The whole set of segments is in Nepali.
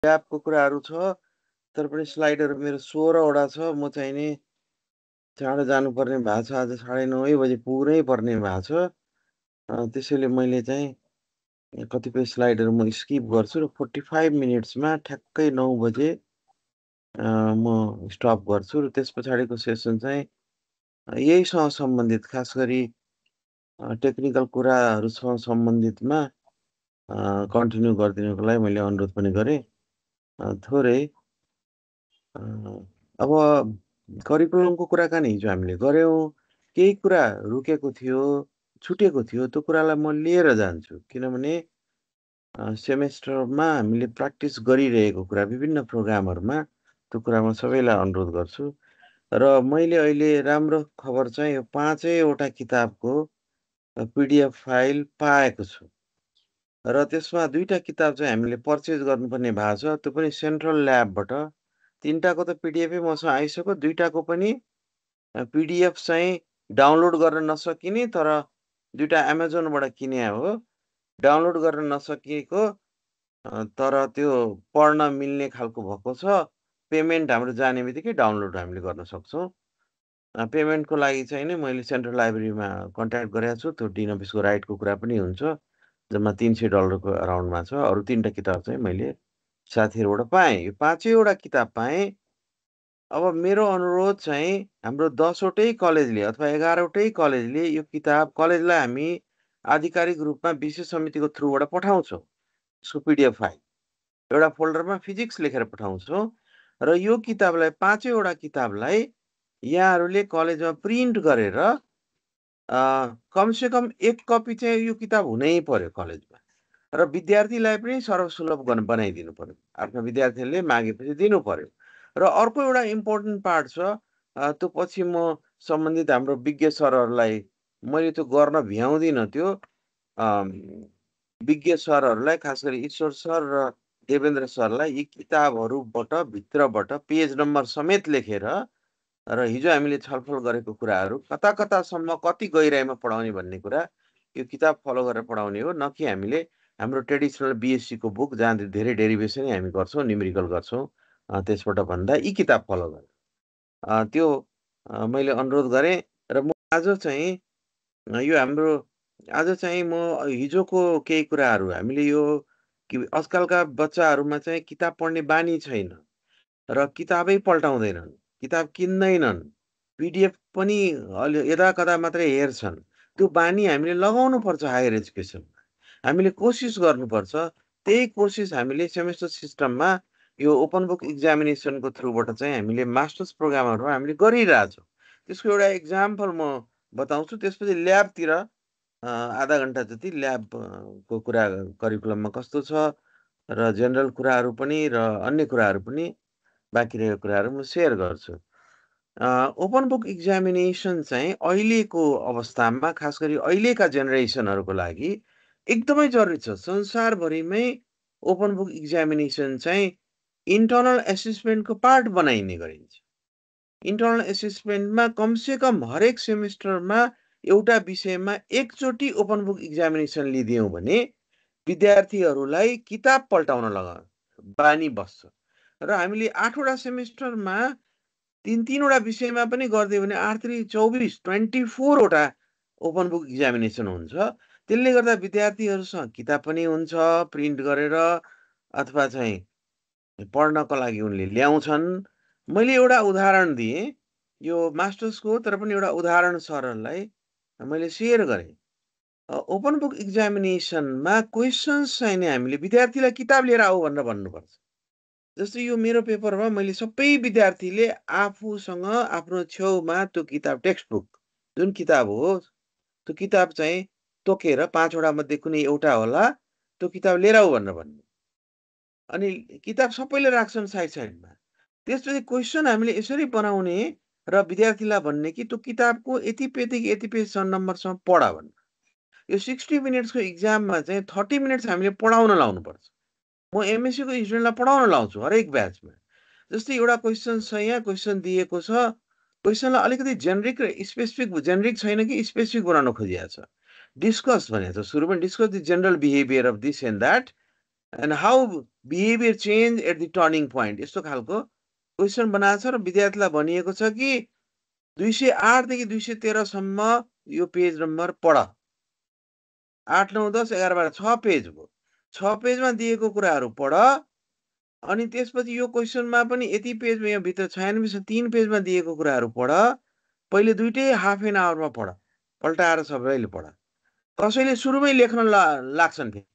ल्याबको कुराहरू छ, तर पनि स्लाइडहरू मेरो 16 वटा छ। म चाहिँ नि चाँडो जानुपर्ने भएको छ। आज 9:30 बजे पुरै पर्ने भएको छ। त्यसैले मैले चाहिँ कतिपय स्लाइडहरू म स्किप गर्छु र 45 मिनट्समा ठ्याक्कै 9 बजे म स्टप गर्छु र त्यस पछाडिको सेसन चाहिँ यहीसँग सम्बन्धित खास गरी टेक्निकल कुराहरूसँग सम्बन्धितमा कन्टिन्यू गरिदिनुको लागि मैले अनुरोध पनि गरेँ। थोरै अब करिकुलमको कुराकानी हिजो हामीले गऱ्यौँ। केही कुरा रुकेको थियो, छुटेको थियो, त्यो कुरालाई म लिएर जान्छु। किनभने सेमेस्टरमा हामीले प्र्याक्टिस गरिरहेको कुरा विभिन्न प्रोग्रामहरूमा त्यो कुरा म सबैलाई अनुरोध गर्छु। र मैले अहिले राम्रो खबर चाहिँ यो 5वटा किताबको PDF फाइल पाएको छु। र त्यसमा 2टा किताब चाहिँ हामीले पर्चेज गर्नुपर्ने भएको छ, त्यो पनि सेन्ट्रल ल्याबबाट। 3टाको त पिडिएफै मसँग आइसक्यो, 2टाको पनि पिडिएफ चाहिँ डाउनलोड गर्न नसकिने, तर 2टा एमाजोनबाट किने हो। डाउनलोड गर्न नसकिएको, तर त्यो पढ्न मिल्ने खालको भएको छ। पेमेन्ट हाम्रो जाने बित्तिकै डाउनलोड हामीले गर्न सक्छौँ। पेमेन्टको लागि चाहिँ नि मैले सेन्ट्रल लाइब्रेरीमा कन्ट्याक्ट गरेको छु। त्यो डिन अफिसको राइटको कुरा पनि हुन्छ। जम्मा $300 को अराउन्डमा छ। अरू 3टा किताब चाहिँ मैले साथीहरूबाट पाएँ। यो 5वटा किताब पाएँ। अब मेरो अनुरोध चाहिँ हाम्रो 10वटै कलेजले अथवा 11वटै कलेजले यो किताब कलेजलाई हामी आधिकारिक रूपमा विषय समितिको थ्रुबाट पठाउँछौँ। यसको पिडिएफ फाइल एउटा फोल्डरमा फिजिक्स लेखेर पठाउँछौँ र यो किताबलाई 5वटा किताबलाई यहाँहरूले कलेजमा प्रिन्ट गरेर कमसेकम 1 कपी चाहिँ यो किताब हुनै पर्यो कलेजमा र विद्यार्थीलाई पनि सर्वसुलभ बनाइदिनु पर्यो। आफ्ना विद्यार्थीहरूले मागेपछि दिनु पर्यो। र अर्को एउटा इम्पोर्टेन्ट पार्ट छ, त्यो पछि म सम्बन्धित हाम्रो विज्ञ सरहरूलाई मैले त्यो गर्न भ्याउँदिनँ। त्यो विज्ञ सरहरूलाई खास गरी ईश्वर सर र देवेन्द्र सरलाई यी किताबहरूबाट भित्रबाट पेज नम्बर समेत लेखेर र हिजो हामीले छलफल गरेको कुराहरू कता कतासम्म कति गहिराइमा पढाउने भन्ने कुरा यो किताब फलो गरेर पढाउने हो, न कि हामीले हाम्रो ट्रेडिसनल बिएससीको बुक जहाँ धेरै डेरिभेसनै हामी गर्छौँ, न्युमेरिकल गर्छौँ, त्यसबाट भन्दा यी किताब फलो गरेर त्यो मैले अनुरोध गरेँ। र म आज चाहिँ यो हाम्रो आज चाहिँ म हिजोको केही कुराहरू हामीले यो कि आजकलका बच्चाहरूमा चाहिँ किताब पढ्ने बानी छैन र किताबै पल्टाउँदैनन्, किताब किन्दैनन्, पिडिएफ पनि अलि यदाकदा मात्रै हेर्छन्। त्यो बानी हामीले लगाउनुपर्छ हायर एजुकेसनमा। हामीले कोसिस गर्नुपर्छ। त्यही कोसिस हामीले सेमेस्टर सिस्टममा यो ओपन बुक एक्जामिनेसनको थ्रुबाट चाहिँ हामीले मास्टर्स प्रोग्रामहरूमा हामीले गरिरहेछौँ। त्यसको एउटा इक्जाम्पल म बताउँछु। त्यसपछि ल्याबतिर आधा घन्टा जति ल्याबको कुरा करिकुलममा कस्तो छ र जेनरल कुराहरू पनि र अन्य कुराहरू पनि बाँकी रहेको कुराहरू म सेयर गर्छु। ओपन बुक एक्जामिनेसन चाहिँ अहिलेको अवस्थामा खास गरी अहिलेका जेनेरेसनहरूको लागि एकदमै जरुरी छ। संसारभरिमै ओपन बुक एक्जामिनेसन चाहिँ इन्टर्नल एसेसमेन्टको पार्ट बनाइने गरिन्छ। इन्टर्नल एसेसमेन्टमा कमसेकम हरेक सेमेस्टरमा एउटा विषयमा एकचोटि ओपन बुक एक्जामिनेसन लिदियौँ भने विद्यार्थीहरूलाई किताब पल्टाउन बानी बस्छ। र हामीले 8वटा सेमेस्टरमा 3-3वटा विषयमा पनि गरिदियो भने 8-3-24 ओपन बुक एक्जामिनेसन हुन्छ। त्यसले गर्दा विद्यार्थीहरूसँग किताब पनि हुन्छ प्रिन्ट गरेर अथवा चाहिँ पढ्नको लागि उनले ल्याउँछन्। मैले एउटा उदाहरण दिएँ, यो मास्टर्सको, तर पनि एउटा उदाहरण सरहरूलाई मैले सेयर गरेँ। ओपन बुक एक्जामिनेसनमा क्वेसन्स चाहिँ नि हामीले विद्यार्थीलाई किताब लिएर आऊ भनेर भन्नुपर्छ। जस्तै यो मेरो पेपरमा मैले सबै विद्यार्थीले आफूसँग आफ्नो छेउमा त्यो किताब टेक्स्ट बुक जुन किताब हो त्यो किताब चाहिँ तोकेर 5वटा मध्ये कुनै एउटा होला त्यो किताब लिएर आऊ भनेर भन्नु। अनि किताब सबैले राख्छन् साइड साइडमा। त्यसपछि क्वेसन हामीले यसरी बनाउने र विद्यार्थीलाई भन्ने कि त्यो किताबको यति पेजदेखि यति पेजसम्म नम्बरसम्म पढ भन्नु। यो 60 मिनट्सको इक्जाममा चाहिँ 30 मिनट्स हामीले पढाउन लाउनुपर्छ। म एमएससीको स्टुडेन्टलाई पढाउन लाउँछु हरेक ब्याचमा। जस्तै एउटा क्वेसन छ, यहाँ क्वेसन दिएको छ, क्वेसनलाई अलिकति जेनरिक र स्पेसिफिक, जेनरिक छैन कि स्पेसिफिक बनाउन खोजिएको छ। डिस्कस भनेको छ सुरुमा, discuss the general behaviour of this and that. And how behaviour change at the turning point, यस्तो खालको क्वेसन बनाएको छ र विद्यार्थीलाई भनिएको छ कि 208 देखि 213 सम्म यो पेज नम्बर पढ। 8, 9, 10, 11, 12 6 पेज हो। 6 पेजमा दिएको कुराहरू पढ। अनि त्यसपछि यो क्वेसनमा पनि यति पेजमा यहाँ भित्र 96 3 पेजमा दिएको कुराहरू पढ। पहिले दुईटै हाफ एन आवरमा पढ, पल्टाएर सबैले पढ। कसैले सुरुमै लेख्न लाग्छन् फेरि।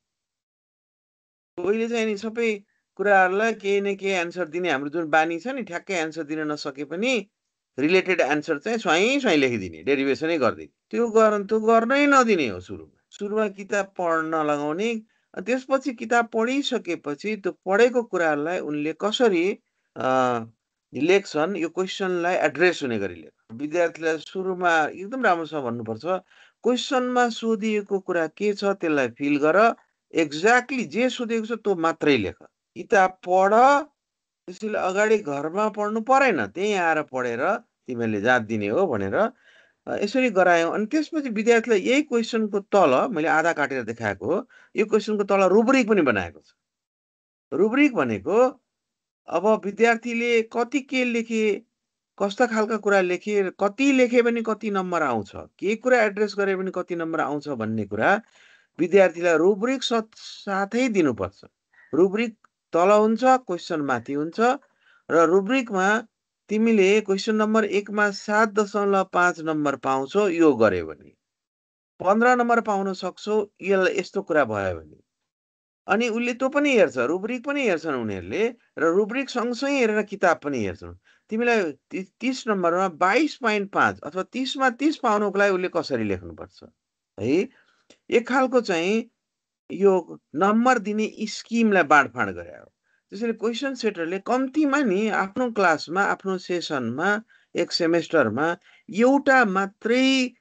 कोहीले चाहिँ नि सबै कुराहरूलाई केही न केही एन्सर दिने हाम्रो जुन बानी छ नि, ठ्याक्कै एन्सर दिन नसके पनि रिलेटेड एन्सर चाहिँ स्वाइँ स्वाइँ लेखिदिने, डेरिभेसनै गरिदिने। त्यो गर्नै नदिने हो सुरुमा। सुरुमा किताब पढ्न लगाउने, त्यसपछि किताब पढिसकेपछि त्यो पढेको कुराहरूलाई उनले कसरी लेख्छन्, यो क्वेसनलाई एड्रेस हुने गरी लेख। विद्यार्थीलाई सुरुमा एकदम राम्रोसँग भन्नुपर्छ, क्वेसनमा सोधिएको कुरा के छ त्यसलाई फिल गर, एक्ज्याक्टली जे सोधेको छ त्यो मात्रै लेख। किताब पढ, त्यसैले अगाडि घरमा पढ्नु परेन, त्यहीँ आएर पढेर तिमीहरूले जाँच दिने हो भनेर यसरी गरायौँ। अनि त्यसपछि विद्यार्थीलाई यही क्वेसनको तल मैले आधा काटेर देखाएको हो, यो क्वेसनको तल रुब्रिक पनि बनाएको छ। रुब्रिक भनेको अब विद्यार्थीले कति के लेखे, कस्ता खालका कुरा लेखे, कति लेखे भने कति नम्बर आउँछ, के कुरा एड्रेस गरे भने कति नम्बर आउँछ भन्ने कुरा विद्यार्थीलाई रुब्रिक साथै दिनुपर्छ। रुब्रिक तल हुन्छ, क्वेसन माथि हुन्छ र रुब्रिकमा तिमीले क्वेसन नम्बर 1 मा 7.5 नम्बर पाउँछौ यो गर्यो भने, 15 नम्बर पाउन सक्छौ यस्तो कुरा भयो भने। अनि उसले त्यो पनि हेर्छ, रुब्रिक पनि हेर्छन् उनीहरूले र रुब्रिक सँगसँगै हेरेर किताब पनि हेर्छन्। तिमीलाई 30 नम्बरमा 22.5 अथवा 30 मा 30 पाउनको लागि उसले कसरी लेख्नुपर्छ है। एक खालको चाहिँ यो नम्बर दिने स्किमलाई बाँडफाँड गरे हो। त्यसैले क्वेसन सेटरले कम्तीमा नि आफ्नो क्लासमा, आफ्नो सेसनमा, एक सेमेस्टरमा एउटा मात्रै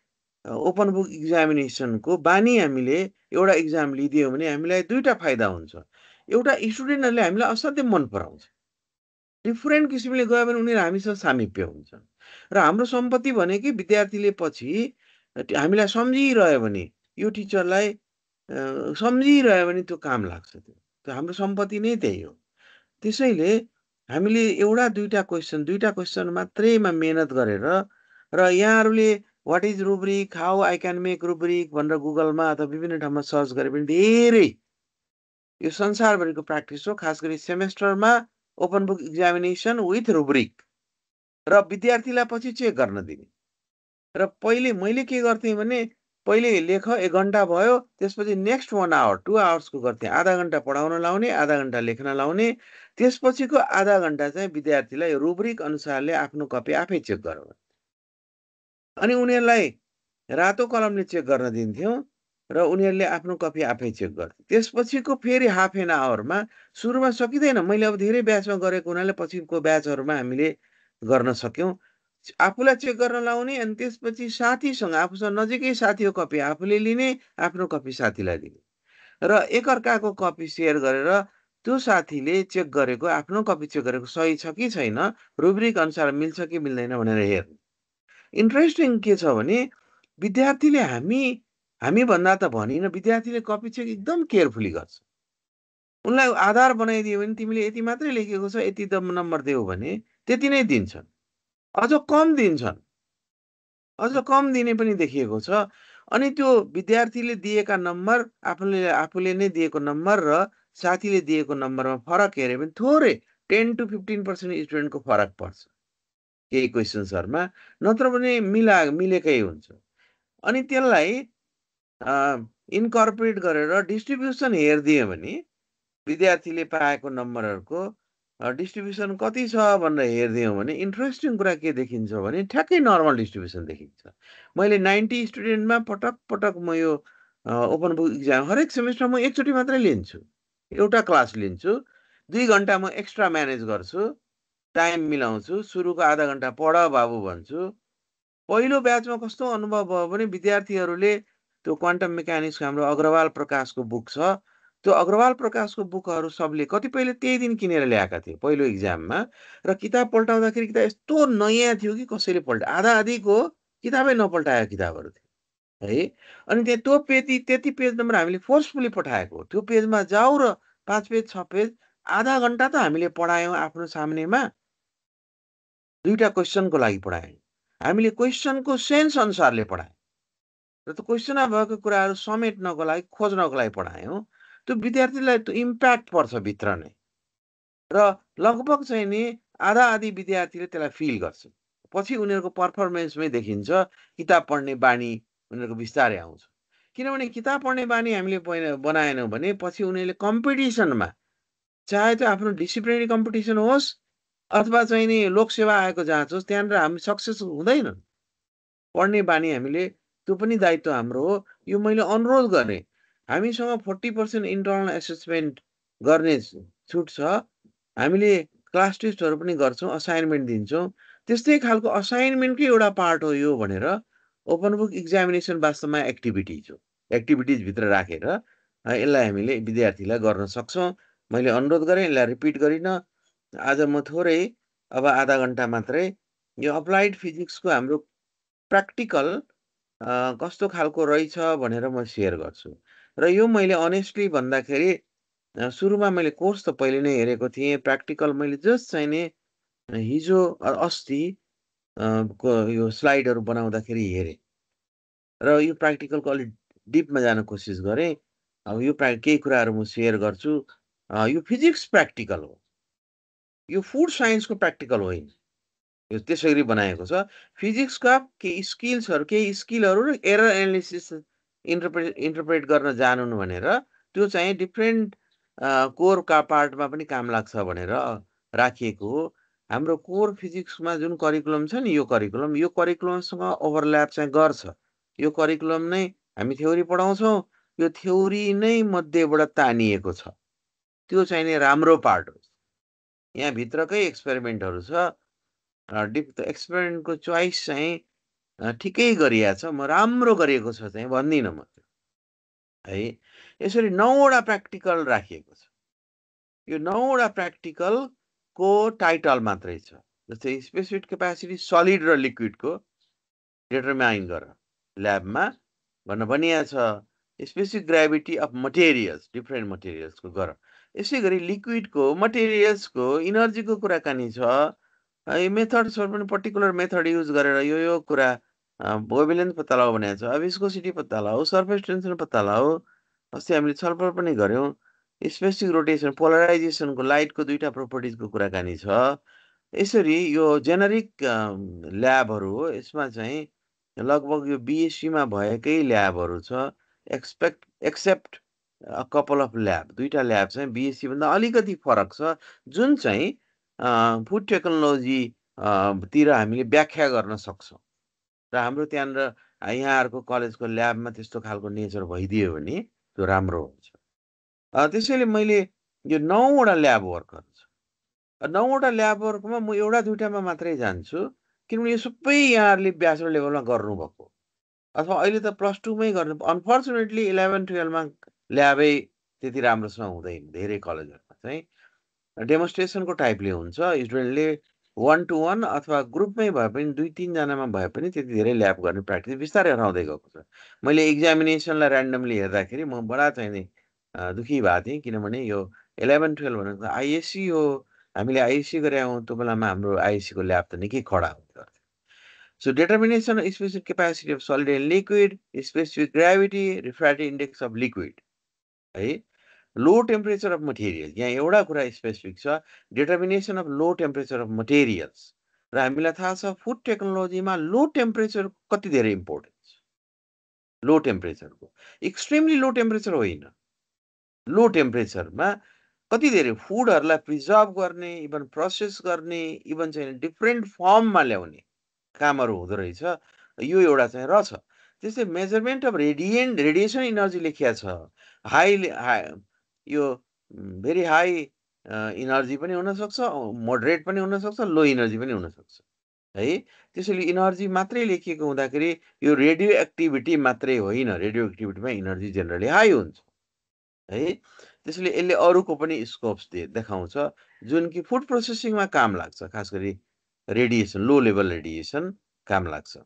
ओपन बुक एक्जामिनेसनको बानी हामीले एउटा एक्जाम लिदियौँ भने हामीलाई दुईटा फाइदा हुन्छ। एउटा, स्टुडेन्टहरूले हामीलाई असाध्यै मन पराउँछ। डिफरेन्ट किसिमले गयो भने उनीहरू हामीसँग सामिप्य हुन्छ। र हाम्रो सम्पत्ति भनेकै विद्यार्थीले पछि हामीलाई सम्झिरह्यो भने, यो टिचरलाई सम्झिरह्यो भने त्यो काम लाग्छ। त्यो हाम्रो सम्पत्ति नै त्यही हो। त्यसैले हामीले एउटा दुईटा क्वेसन मात्रैमा मेहनत गरेर, र यहाँहरूले what is rubric, how I can make rubric भनेर गुगलमा अथवा विभिन्न ठाउँमा सर्च गरे पनि धेरै यो संसारभरिको प्र्याक्टिस हो। खास गरी सेमेस्टरमा open book examination with rubric र विद्यार्थीलाई पछि चेक गर्न दिने। र पहिले मैले के गर्थेँ भने, पहिले लेख 1 घन्टा भयो, त्यसपछि नेक्स्ट 1 आवर 2 आवर्सको गर्थेँ। आधा घन्टा पढाउन लाउने, आधा घन्टा लेख्न लाउने, त्यसपछिको आधा घन्टा चाहिँ विद्यार्थीलाई रुब्रिक अनुसारले आफ्नो कपी आफै चेक गर। अनि उनीहरूलाई रातो कलमले चेक गर्न दिन्थ्यौँ र उनीहरूले आफ्नो कपी आफै चेक गर्थे। त्यसपछिको फेरि हाफ एन आवरमा, सुरुमा सकिँदैन, मैले अब धेरै ब्याचमा गरेको हुनाले पछिको ब्याचहरूमा हामीले गर्न सक्यौँ। आफूलाई चेक गर्न लाउने, अनि त्यसपछि साथीसँग, आफूसँग नजिकै साथीको कपी आफूले लिने, आफ्नो कपी साथीलाई दिने र एकअर्काको कपी सेयर गरेर त्यो साथीले चेक गरेको, आफ्नो कपी चेक गरेको सही छ कि छैन, रुब्रिक अनुसार मिल्छ कि मिल्दैन भनेर हेर्ने। इन्ट्रेस्टिङ के छ भने विद्यार्थीले हामी भन्दा त भनिन, विद्यार्थीले कपी चेक एकदम केयरफुली गर्छ। उनलाई आधार बनाइदियो भने तिमीले यति मात्रै लेखेको छ, यति नम्बर देऊ भने त्यति नै दिन्छन्। अझ कम दिन्छन्, अझ कम दिने पनि देखिएको छ। अनि त्यो विद्यार्थीले दिएका नम्बर, आफूले नै दिएको नम्बर र साथीले दिएको नम्बरमा फरक हेऱ्यो भने थोरै 10 to 15% स्टुडेन्टको फरक पर्छ केही क्वेसन्सहरूमा, नत्र भने मिलेकै हुन्छ। अनि त्यसलाई इन्कर्पोरेट गरेर डिस्ट्रिब्युसन हेरिदियो भने विद्यार्थीले पाएको नम्बरहरूको डिस्ट्रिब्युसन कति छ भनेर हेरिदियौँ भने इन्ट्रेस्टिङ कुरा के देखिन्छ भने ठ्याक्कै नर्मल डिस्ट्रिब्युसन देखिन्छ। मैले 90 स्टुडेन्टमा पटक म यो ओपन बुक इक्जाम हरेक सेमेस्टर म एकचोटि मात्रै लिन्छु, एउटा क्लास लिन्छु, 2 घन्टा म एक्स्ट्रा म्यानेज गर्छु, टाइम मिलाउँछु, सुरुको आधा घन्टा पढ बाबु भन्छु। पहिलो ब्याचमा कस्तो अनुभव भयो भने विद्यार्थीहरूले त्यो क्वान्टम मेकानिक्स हाम्रो अग्रवाल प्रकाशको बुक छ, त्यो अग्रवाल प्रकाशको बुकहरू सबले कतिपयले त्यही दिन किनेर ल्याएका थिए पहिलो इक्जाममा, र किताब पल्टाउँदाखेरि किताब यस्तो नयाँ थियो कि कसैले आधा आधीको किताबै नपल्टाएको किताबहरू थिए है। अनि त्यहाँ त्यो त्यति पेज नम्बर हामीले फोर्सफुली पठाएको, त्यो पेजमा जाऊ र 5 पेज 6 पेज आधा घन्टा त हामीले पढायौँ आफ्नो सामनेमा। 2टा क्वेसनको लागि पढायौँ। हामीले क्वेसनको सेन्स अनुसारले पढायौँ। र त्यो क्वेसनमा भएको कुराहरू समेट्नको लागि, खोज्नको लागि पढायौँ। त्यो विद्यार्थीलाई त्यो इम्प्याक्ट पर्छ भित्र नै। र लगभग चाहिँ नि आधा-आधी विद्यार्थीले त्यसलाई फिल गर्छ। पछि उनीहरूको पर्फर्मेन्समै देखिन्छ किताब पढ्ने बानी उनीहरूको बिस्तारै आउँछ। किनभने किताब पढ्ने बानी हामीले बनाएनौँ भने पछि उनीहरूले कम्पिटिसनमा, चाहे त्यो आफ्नो डिसिप्लिनरी कम्पिटिसन होस् अथवा चाहिँ नि लोकसेवा आयोगको जाँच होस्, त्यहाँनिर हामी सक्सेस हुँदैनन्। पढ्ने बानी हामीले, त्यो पनि दायित्व हाम्रो हो। यो मैले अनुरोध गरेँ। हामीसँग 40% इन्टर्नल एसेसमेन्ट गर्ने छुट छ। हामीले क्लास टेस्टहरू पनि गर्छौँ, असाइनमेन्ट दिन्छौँ। त्यस्तै खालको असाइनमेन्टकै एउटा पार्ट हो यो भनेर ओपन बुक एक्जामिनेसन वास्तवमा एक्टिभिटिज हो। एक्टिभिटिजभित्र राखेर यसलाई हामीले विद्यार्थीलाई गर्न सक्छौँ। मैले अनुरोध गरेँ, यसलाई रिपिट गरिनँ। आज म थोरै, अब आधा घन्टा मात्रै यो अप्लाइड फिजिक्सको हाम्रो प्र्याक्टिकल कस्तो खालको रहेछ भनेर म सेयर गर्छु। र यो मैले अनेस्टली भन्दाखेरि सुरुमा मैले कोर्स त पहिले नै हेरेको थिएँ। प्र्याक्टिकल मैले जस्ट चाहिँ नि हिजो अस्ति को यो स्लाइडहरू बनाउँदाखेरि हेरेँ र यो प्र्याक्टिकलको अलिक डिपमा जान कोसिस गरेँ। अब यो केही कुराहरू म सेयर गर्छु। यो फिजिक्स प्र्याक्टिकल हो। यो फुड साइन्सको प्र्याक्टिकल होइन। यो त्यसरी बनाएको छ। फिजिक्सका केही स्किलहरू र एरर एनालिसिस इन्टरप्रेट गर्न जानुन् भनेर त्यो चाहिँ डिफ्रेन्ट कोरका पार्टमा पनि काम लाग्छ भनेर राखिएको हो। हाम्रो कोर फिजिक्समा जुन करिकुलम छ नि, यो करिकुलमसँग ओभरल्याप चाहिँ गर्छ। यो करिकुलम नै हामी थ्योरी पढाउँछौँ। यो थ्योरी नै मध्येबाट तानिएको छ। त्यो चाहिँ नि राम्रो पार्ट हो। यहाँ भित्रकै एक्सपेरिमेन्टहरू छ। एक्सपेरिमेन्टको चोइस चाहिँ ठिकै गरिया छ। म राम्रो गरिएको छ चाहिँ भन्दिनँ म, है। यसरी 9वटा प्र्याक्टिकल राखिएको छ। यो 9वटा प्र्याक्टिकलको टाइटल मात्रै छ। जस्तै स्पेसिफिक क्यापासिटी सलिड र लिक्विडको डिटरमाइन गर ल्याबमा भन्न भनिया छ। Specific gravity of materials, different मटेरियल्सको गर। यसै गरी लिक्विडको, मटेरियल्सको इनर्जीको कुराकानी छ। यो मेथड्सहरू पनि पर्टिकुलर मेथड युज गरेर यो कुरा वेभलेन्थ पत्ता लगाऊ भनेको छ। विस्कोसिटी पत्ता लगाऊ, सर्फेस टेन्सन पत्ता लगाऊ। अस्ति हामीले छलफल पनि गऱ्यौँ। स्पेसिफिक रोटेसन, पोलराइजेसनको, लाइटको 2टा प्रोपर्टिजको कुराकानी छ। यसरी यो जेनरिक ल्याबहरू हो। यसमा चाहिँ लगभग यो बिएससीमा भएकै ल्याबहरू छ। Except a couple of lab, 2टा ल्याब चाहिँ बिएससी भन्दा अलिकति फरक छ, जुन चाहिँ फुड टेक्नोलोजी तिर हामीले व्याख्या गर्न सक्छौँ। र हाम्रो त्यहाँनिर यहाँहरूको कलेजको ल्याबमा त्यस्तो खालको नेचर भइदियो भने त्यो राम्रो हुन्छ। त्यसैले मैले यो 9वटा ल्याब वर्कहरू छ। 9वटा ल्याब वर्कमा म एउटा 2टामा मात्रै जान्छु, किनभने यो सबै यहाँहरूले ब्याचलर लेभलमा गर्नुभएको अथवा अहिले त प्लस 2मै गर्नु। अनफर्चुनेटली 11-12मा ल्याबै त्यति राम्रोसँग हुँदैन। धेरै कलेजहरूमा चाहिँ डेमोन्स्ट्रेसनको टाइपले हुन्छ। स्टुडेन्टले 1 to 1 अथवा ग्रुपमै भए पनि 2-3 जनामा भए पनि त्यति धेरै ल्याब गर्ने प्र्याक्टिस बिस्तारै हराउँदै गएको छ। मैले एक्जामिनेसनलाई ऱ्यान्डमली हेर्दाखेरि म बडा चाहिँ नि दुःखी भएको थिएँ। किनभने यो 11-12 भनेको आइएससी हो। हामीले आइएससी गरे हौँ। त्यो बेलामा हाम्रो आइएससीको ल्याब त निकै कडा हुन्थ्यो। So determination of specific capacity of solid and liquid, specific gravity, refractive index of liquid, है। लो टेम्परेचर अफ मटेरियल, यहाँ एउटा कुरा स्पेसिफिक छ, determination of low temperature of materials. र हामीलाई थाहा छ फुड टेक्नोलोजीमा लो टेम्परेचर कति धेरै इम्पोर्टेन्ट छ। लो टेम्परेचरको एक्सट्रिमली लो टेम्परेचर होइन, लो टेम्परेचरमा कति धेरै फुडहरूलाई प्रिजर्भ गर्ने, इभन प्रोसेस गर्ने, इभन चाहिँ डिफ्रेन्ट फर्ममा ल्याउने कामहरू हुँदो रहेछ। यो एउटा चाहिँ रहेछ। त्यस्तै मेजरमेन्ट अफ रेडिएसन इनर्जी लेखिया छ। यो भेरी हाई इनर्जी पनि हुनसक्छ, मोडरेट पनि हुनसक्छ, लो इनर्जी पनि हुनसक्छ, है। त्यसैले इनर्जी मात्रै लेखिएको हुँदाखेरि यो रेडियो एक्टिभिटी मात्रै होइन। रेडियो एक्टिभिटीमा इनर्जी जेनरली हाई हुन्छ, है। त्यसैले यसले अरूको पनि स्कोप्स देखाउँछ जुन कि फुड प्रोसेसिङमा काम लाग्छ। खास गरी रेडिएसन, लो लेभल रेडिएसन काम लाग्छ।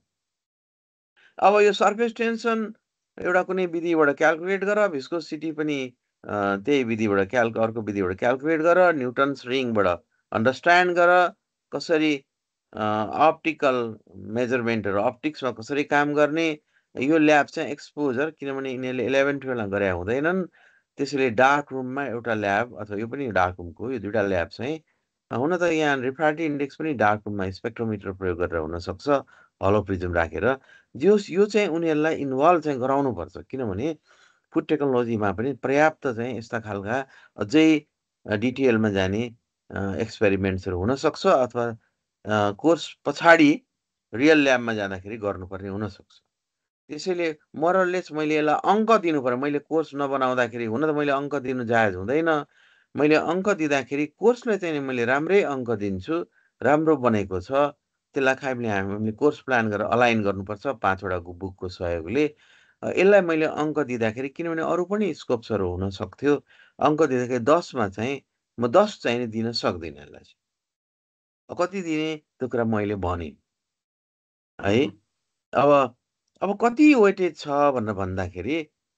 अब यो सर्फेस टेन्सन एउटा कुनै विधिबाट क्याल्कुलेट गर, भिस्कोसिटी पनि त्यही विधिबाट अर्को विधिबाट क्याल्कुलेट गर, न्युटन्स रिङबाट अन्डरस्ट्यान्ड गर, कसरी अप्टिकल मेजरमेन्टहरू अप्टिक्समा कसरी काम गर्ने। यो ल्याब चाहिँ एक्सपोजर, किनभने यिनीहरूले 11-12मा गरे हुँदैनन्, त्यसैले डार्क रुममा एउटा ल्याब, अथवा यो पनि डार्क रुमको, यो दुईवटा ल्याब चाहिँ हुन त यहाँ रिफ्र्याक्टिभ इन्डेक्स पनि डार्क रुममा स्पेक्ट्रोमिटर प्रयोग गरेर हुनसक्छ, हलो प्रिजम राखेर। यो चाहिँ उनीहरूलाई इन्भल्भ चाहिँ गराउनुपर्छ, किनभने फुड टेक्नोलोजीमा पनि पर्याप्त चाहिँ यस्ता खालका अझै डिटेलमा जाने एक्सपेरिमेन्ट्सहरू हुनसक्छ, अथवा कोर्स पछाडि रियल ल्याबमा जाँदाखेरि गर्नुपर्ने हुनसक्छ। त्यसैले मोरलेस मैले यसलाई अङ्क दिनु पर्यो। मैले कोर्स नबनाउँदाखेरि, हुन त मैले अङ्क दिनु जायज हुँदैन, मैले अङ्क दिँदाखेरि कोर्सलाई चाहिँ मैले राम्रै अङ्क दिन्छु, राम्रो बनेको छ, त्यसलाई हामीले कोर्स प्लान गरेर अलाइन गर्नुपर्छ 5वटा बुकको सहयोगले। यसलाई मैले अङ्क दिँदाखेरि, किनभने अरू पनि स्कोप्सहरू हुन सक्थ्यो, अङ्क दिँदाखेरि 10मा चाहिँ म 10 चाहिँ दिन सक्दिनँ। यसलाई चाहिँ कति दिने त्यो कुरा मैले भने है। अब कति वेटेज छ भनेर भन्दाखेरि,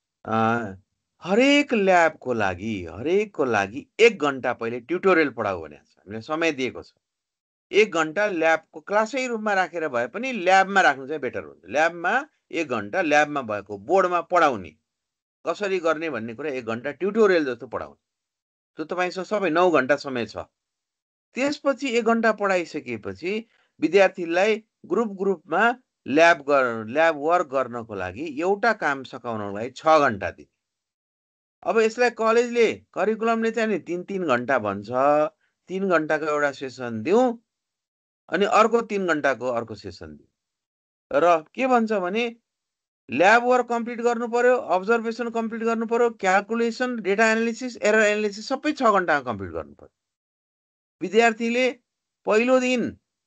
हरेक ल्याबको लागि 1 घन्टा पहिले ट्युटोरियल पढाऊ भनेको छ, हामीले समय दिएको छ। 1 घन्टा ल्याबको क्लासै रुममा राखेर भए पनि ल्याबमा राख्नु चाहिँ बेटर हुन्छ। ल्याबमा 1 घन्टा ल्याबमा भएको बोर्डमा पढाउने, कसरी गर्ने भन्ने कुरा 1 घन्टा ट्युटोरियल जस्तो पढाउने। त्यो तपाईँसँग सबै 9 घन्टा समय छ। त्यसपछि 1 घन्टा पढाइसकेपछि विद्यार्थीलाई ग्रुपमा ल्याब वर्क गर्नको लागि एउटा काम सकाउनको लागि 6 घन्टा दिने। अब यसलाई कलेजले करिकुलमले चाहिँ नि 3-3 घन्टा भन्छ। 3 घन्टाको एउटा सेसन दिउँ अनि अर्को 3 घन्टाको अर्को सेसन दिउँ। र के भन्छ भने ल्याब वर्क कम्प्लिट गर्नु पर्यो, अब्जर्भेसन कम्प्लिट गर्नु पर्यो, calculation, data analysis, error analysis सबै 6 घन्टामा कम्प्लिट गर्नु पर्यो। विद्यार्थीले पहिलो दिन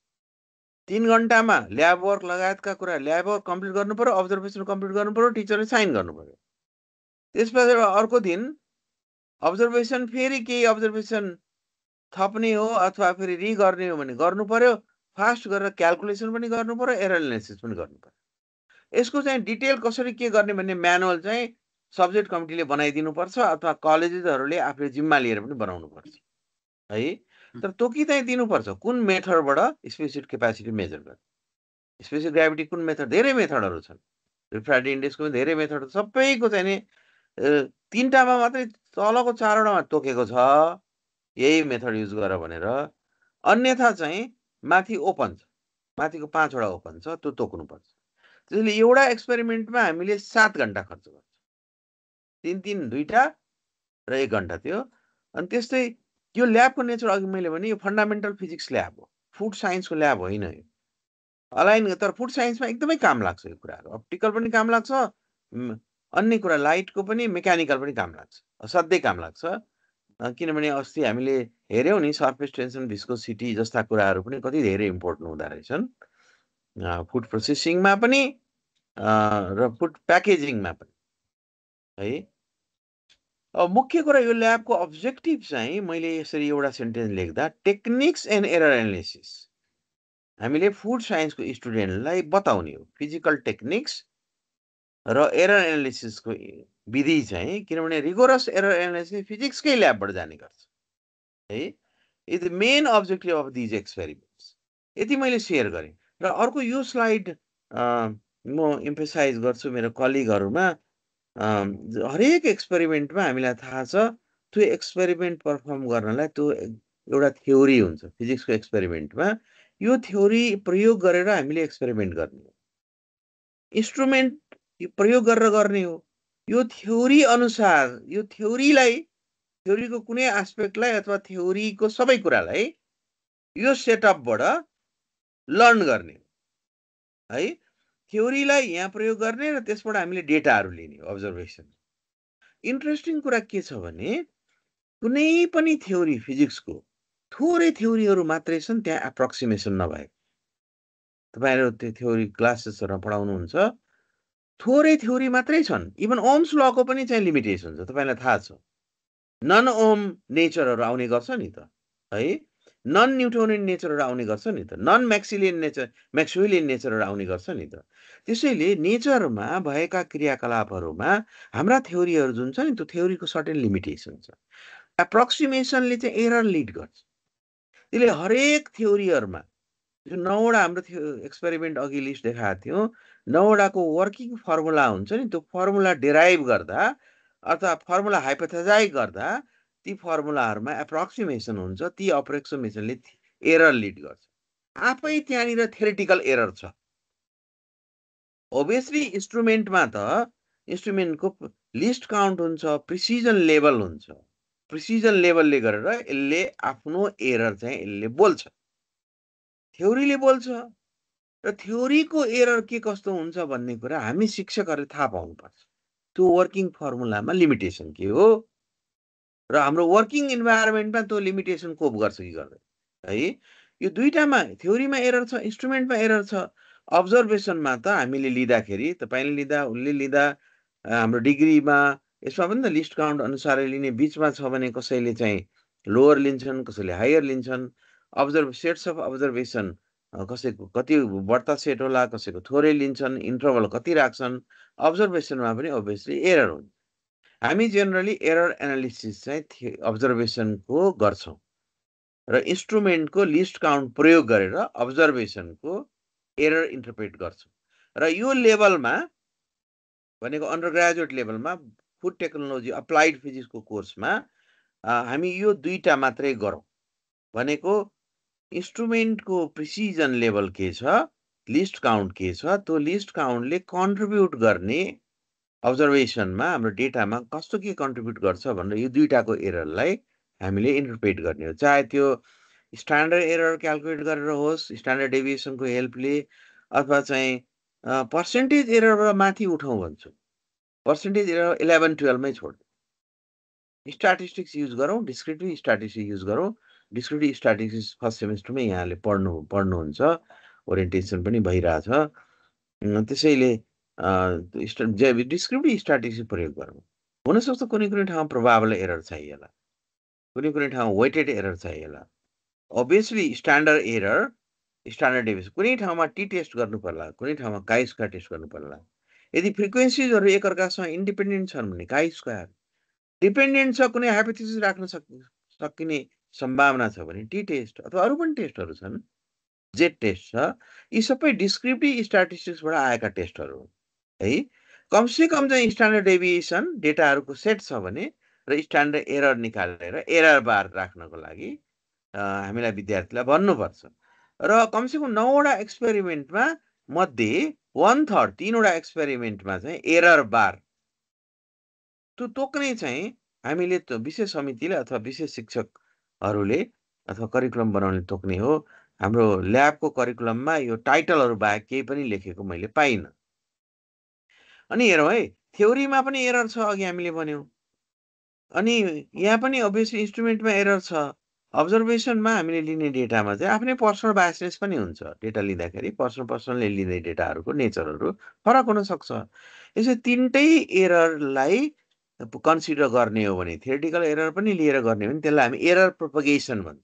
3 घन्टामा ल्याब वर्क लगायतका कुरा, ल्याब वर्क कम्प्लिट गर्नु पर्यो, अब्जर्भेसन कम्प्लिट गर्नु पर्यो, टिचरले साइन गर्नु पर्यो। त्यसपछि अर्को दिन अब्जर्भेसन, फेरि केही अब्जर्भेसन थप्ने हो अथवा फेरि रिगर्ने हो भने गर्नु पर्यो, फास्ट गरेर क्याल्कुलेसन पनि गर्नु पर्यो, एरर एनालिसिस पनि गर्नु पर्यो। यसको चाहिँ डिटेल कसरी के गर्ने भन्ने म्यानुअल चाहिँ सब्जेक्ट कमिटीले बनाइदिनुपर्छ, अथवा कलेजेसहरूले आफूले जिम्मा लिएर पनि बनाउनुपर्छ है। तर तोकी चाहिँ दिनुपर्छ कुन मेथडबाट स्पेसिफिक क्यापासिटी मेजर गर्ने। स्पेसिफिक ग्राभिटी कुन मेथड, धेरै मेथडहरू छन्, रिफ्र्याक्टिभ इन्डेक्सको पनि धेरै मेथड, सबैको चाहिँ नि 3टामा मात्रै तलको 4वटामा तोकेको छ, यही मेथड युज गर भनेर। अन्यथा चाहिँ माथि ओपन छ, माथिको 5वटा ओपन छ, त्यो तोक्नुपर्छ। त्यसैले एउटा एक्सपेरिमेन्टमा हामीले 7 घन्टा खर्च गर्छ, 3 2टा र 1 घन्टा त्यो। अनि त्यस्तै यो ल्याबको नेचर अघि मैले भने यो फन्डामेन्टल फिजिक्स ल्याब हो, फुड साइन्सको ल्याब होइन यो। अलाइन, तर फुड साइन्समा एकदमै काम लाग्छ यो कुराहरू, अप्टिकल पनि काम लाग्छ, अन्य कुरा लाइटको पनि, मेकानिकल पनि काम लाग्छ, असाध्यै काम लाग्छ। किनभने अस्ति हामीले हेऱ्यौँ नि, सर्फेस टेन्सन, भिस्कोसिटी जस्ता कुराहरू पनि कति धेरै इम्पोर्टेन्ट हुँदो रहेछन् फुड प्रोसेसिङमा पनि र फुड प्याकेजिङमा पनि है। अब मुख्य कुरा यो ल्याबको अब्जेक्टिभ चाहिँ मैले यसरी एउटा सेन्टेन्स लेख्दा, टेक्निक्स एन्ड एरर एनालिसिस हामीले फुड साइन्सको स्टुडेन्टलाई बताउने हो, फिजिकल टेक्निक्स र एरर एनालिसिसको विधि चाहिँ, किनभने रिगोरस एरर एनालिसिस फिजिक्सकै ल्याबबाट जाने गर्छ है। Is the main objective of these experiments. यति मैले सेयर गरेँ। र अर्को यो स्लाइड म इम्फेसाइज गर्छु मेरो कलिगहरूमा, हरेक एक्सपेरिमेन्टमा हामीलाई थाहा छ त्यो एक्सपेरिमेन्ट पर्फर्म गर्नलाई त्यो एउटा थ्योरी हुन्छ। फिजिक्सको एक्सपेरिमेन्टमा यो थ्योरी प्रयोग गरेर हामीले एक्सपेरिमेन्ट गर्ने हो, इन्स्ट्रुमेन्ट प्रयोग गरेर गर्ने हो। यो थ्योरी अनुसार, यो थ्योरीको कुनै एस्पेक्टलाई अथवा थ्योरीको सबै कुरालाई यो सेटअपबाट लर्न गर्ने है। थ्योरीलाई यहाँ प्रयोग गर्ने र त्यसबाट हामीले डेटाहरू लिने हो, अब्जर्भेसन। इन्ट्रेस्टिङ कुरा के छ भने कुनै पनि थ्योरी फिजिक्सको थोरै थ्योरीहरू मात्रै छन् त्यहाँ एप्रोक्सिमेसन नभएको। तपाईँहरू त्यो थ्योरी क्लासेसहरूमा पढाउनुहुन्छ, थोरै थ्योरी मात्रै छन्। इभन ओम्स लको पनि चाहिँ लिमिटेसन छ, तपाईँलाई थाहा छ। नन ओम नेचरहरू आउने गर्छ नि त है। नन न्युटोनियन नेचरहरू आउने गर्छ नि त, नन म्याक्सवेलियन नेचरहरू आउने गर्छ नि त। त्यसैले नेचरमा भएका क्रियाकलापहरूमा हाम्रा थ्योरीहरू जुन छ नि त्यो थ्योरीको सर्टेन लिमिटेसन छ। एप्रोक्सिमेसनले चाहिँ एरर लिड गर्छ। त्यसले हरेक थ्योरीहरूमा जो 9वटा हाम्रो एक्सपेरिमेन्ट अघि लिस्ट देखाएको थियो, 9वटाको वर्किङ फर्मुला हुन्छ नि, त्यो फर्मुला डेराइभ गर्दा अथवा फर्मुला हाइपोथेसाइज गर्दा ती फर्मुलाहरूमा एप्रोक्सिमेसन हुन्छ, ती एप्रोक्सिमेसनले एरर लिड गर्छ। आफै त्यहाँनिर थ्योरिटिकल एरर छ। ओभियसली इन्स्ट्रुमेन्टमा त इन्स्ट्रुमेन्टको लिस्ट काउन्ट हुन्छ, प्रिसिजन लेभल हुन्छ। प्रिसिजन लेभलले गरेर यसले आफ्नो एरर चाहिँ यसले बोल्छ, थ्योरीले बोल्छ। र थ्योरीको एरर के कस्तो हुन्छ भन्ने कुरा हामी शिक्षकहरूले थाहा पाउनुपर्छ। त्यो वर्किङ फर्मुलामा लिमिटेसन के हो र हाम्रो वर्किङ इन्भाइरोमेन्टमा त्यो लिमिटेसन कोप गर्छ कि गर्दैन है। यो दुईटामा थ्योरीमा एरर छ, इन्स्ट्रुमेन्टमा एरर छ। अब्जर्भेसनमा त हामीले लिँदाखेरि तपाईँले लिँदा उसले लिँदा हाम्रो डिग्रीमा यसमा पनि त लिस्ट काउन्ट अनुसारले लिने, बिचमा छ भने कसैले चाहिँ लोवर लिन्छन्, कसैले हायर लिन्छन्। सेट्स अफ अब्जर्भेसन कसैको कति बढ्ता सेट होला, कसैको थोरै लिन्छन्, इन्टरभल कति राख्छन्। अब्जर्भेसनमा पनि अभियसली एरर हुन्छ। हामी जेनरली एरर एनालिसिस चाहिँ अब्जर्भेसनको गर्छौँ र इन्स्ट्रुमेन्टको लिस्ट काउन्ट प्रयोग गरेर अब्जर्भेसनको एरर इन्टरप्रेट गर्छौँ। र यो लेभलमा भनेको अन्डर ग्रेजुएट लेभलमा फुड टेक्नोलोजी अप्लाइड फिजिक्सको कोर्समा हामी यो दुईटा मात्रै गरौँ। भनेको इन्स्ट्रुमेन्टको प्रिसिजन लेभल के छ, लिस्ट काउन्ट के छ, त्यो लिस्ट काउन्टले कन्ट्रिब्युट गर्ने अब्जर्भेसनमा हाम्रो डेटामा कस्तो के कन्ट्रिब्युट गर्छ भनेर यो दुईटाको एररलाई हामीले इन्टरप्रेट गर्ने हो। चाहे त्यो स्ट्यान्डर्ड एरर क्यालकुलेट गरेर होस् स्ट्यान्डर्ड डेभिएसनको हेल्पले, अथवा चाहिँ पर्सेन्टेज एररबाट माथि उठाउँ भन्छु, पर्सेन्टेज एरर 11-12मै छोड, स्ट्याटिस्टिक्स युज गरौँ, डिस्क्रिप्टिभ स्ट्याटिस्टिक्स युज गरौँ। डिस्क्रिप्टिभ स्ट्याटिस्टिक्स फर्स्ट सेमेस्टरमै यहाँले पढ्नुहुन्छ, ओरिएन्टेसन पनि भइरहेछ। त्यसैले डिस्क्रिप्टिभ स्ट्याटिस्टिक्स प्रयोग गरौँ। हुनसक्छ कुनै कुनै ठाउँमा प्रोबाबल एरर चाहिएला, कुनै कुनै ठाउँमा वेटेड एरर चाहिएला। Obviously standard error, standard deviation कुनै ठाउँमा टी टेस्ट गर्नु पर्ला, कुनै ठाउँमा काई स्क्वायर टेस्ट गर्नु पर्ला। यदि फ्रिक्वेन्सिजहरू एकअर्कासँग इन्डिपेन्डेन्ट छन् भने काई स्क्वायर, डिपेन्डेन्ट छ कुनै हाइपोथेसिस राख्न सकिने सम्भावना छ भने टी टेस्ट, अथवा अरू पनि टेस्टहरू छन्, जेड टेस्ट छ। यी सबै डिस्क्रिप्टिभ स्ट्याटिस्टिक्सबाट आएका टेस्टहरू हुन् है। कमसे कम चाहिँ स्ट्यान्डर्ड डेभिएसन डेटाहरूको सेट छ भने र स्ट्यान्डर्ड एरर निकालेर एरर बार राख्नको लागि हामीलाई विद्यार्थीलाई भन्नुपर्छ। र कमसेकम 9वटा एक्सपेरिमेन्टमा मध्ये 1/3 3वटा एक्सपेरिमेन्टमा चाहिँ एरर बार त्यो तोक्ने चाहिँ हामीले विशेष समितिले अथवा विशेष शिक्षकहरूले अथवा करिकुलम बनाउने तोक्ने हो। हाम्रो ल्याबको करिकुलममा यो टाइटलहरू बाहेक केही पनि लेखेको मैले पाइनँ। अनि हेरौँ है, थ्योरीमा पनि एरर छ, अघि हामीले भन्यौँ। अनि यहाँ पनि अभियसली इन्स्ट्रुमेन्टमा एरर छ। अब्जर्भेसनमा हामीले लिने डेटामा चाहिँ आफ्नै पर्सनल बायसनेस पनि हुन्छ। डेटा लिँदाखेरि पर्सनलले लिने डेटाहरूको नेचरहरू फरक हुनसक्छ। यसै तिनटै एररलाई कन्सिडर गर्ने हो भने, थ्योरिटिकल एरर पनि लिएर गर्ने हो भने त्यसलाई हामी एरर प्रोपगेसन भन्छ।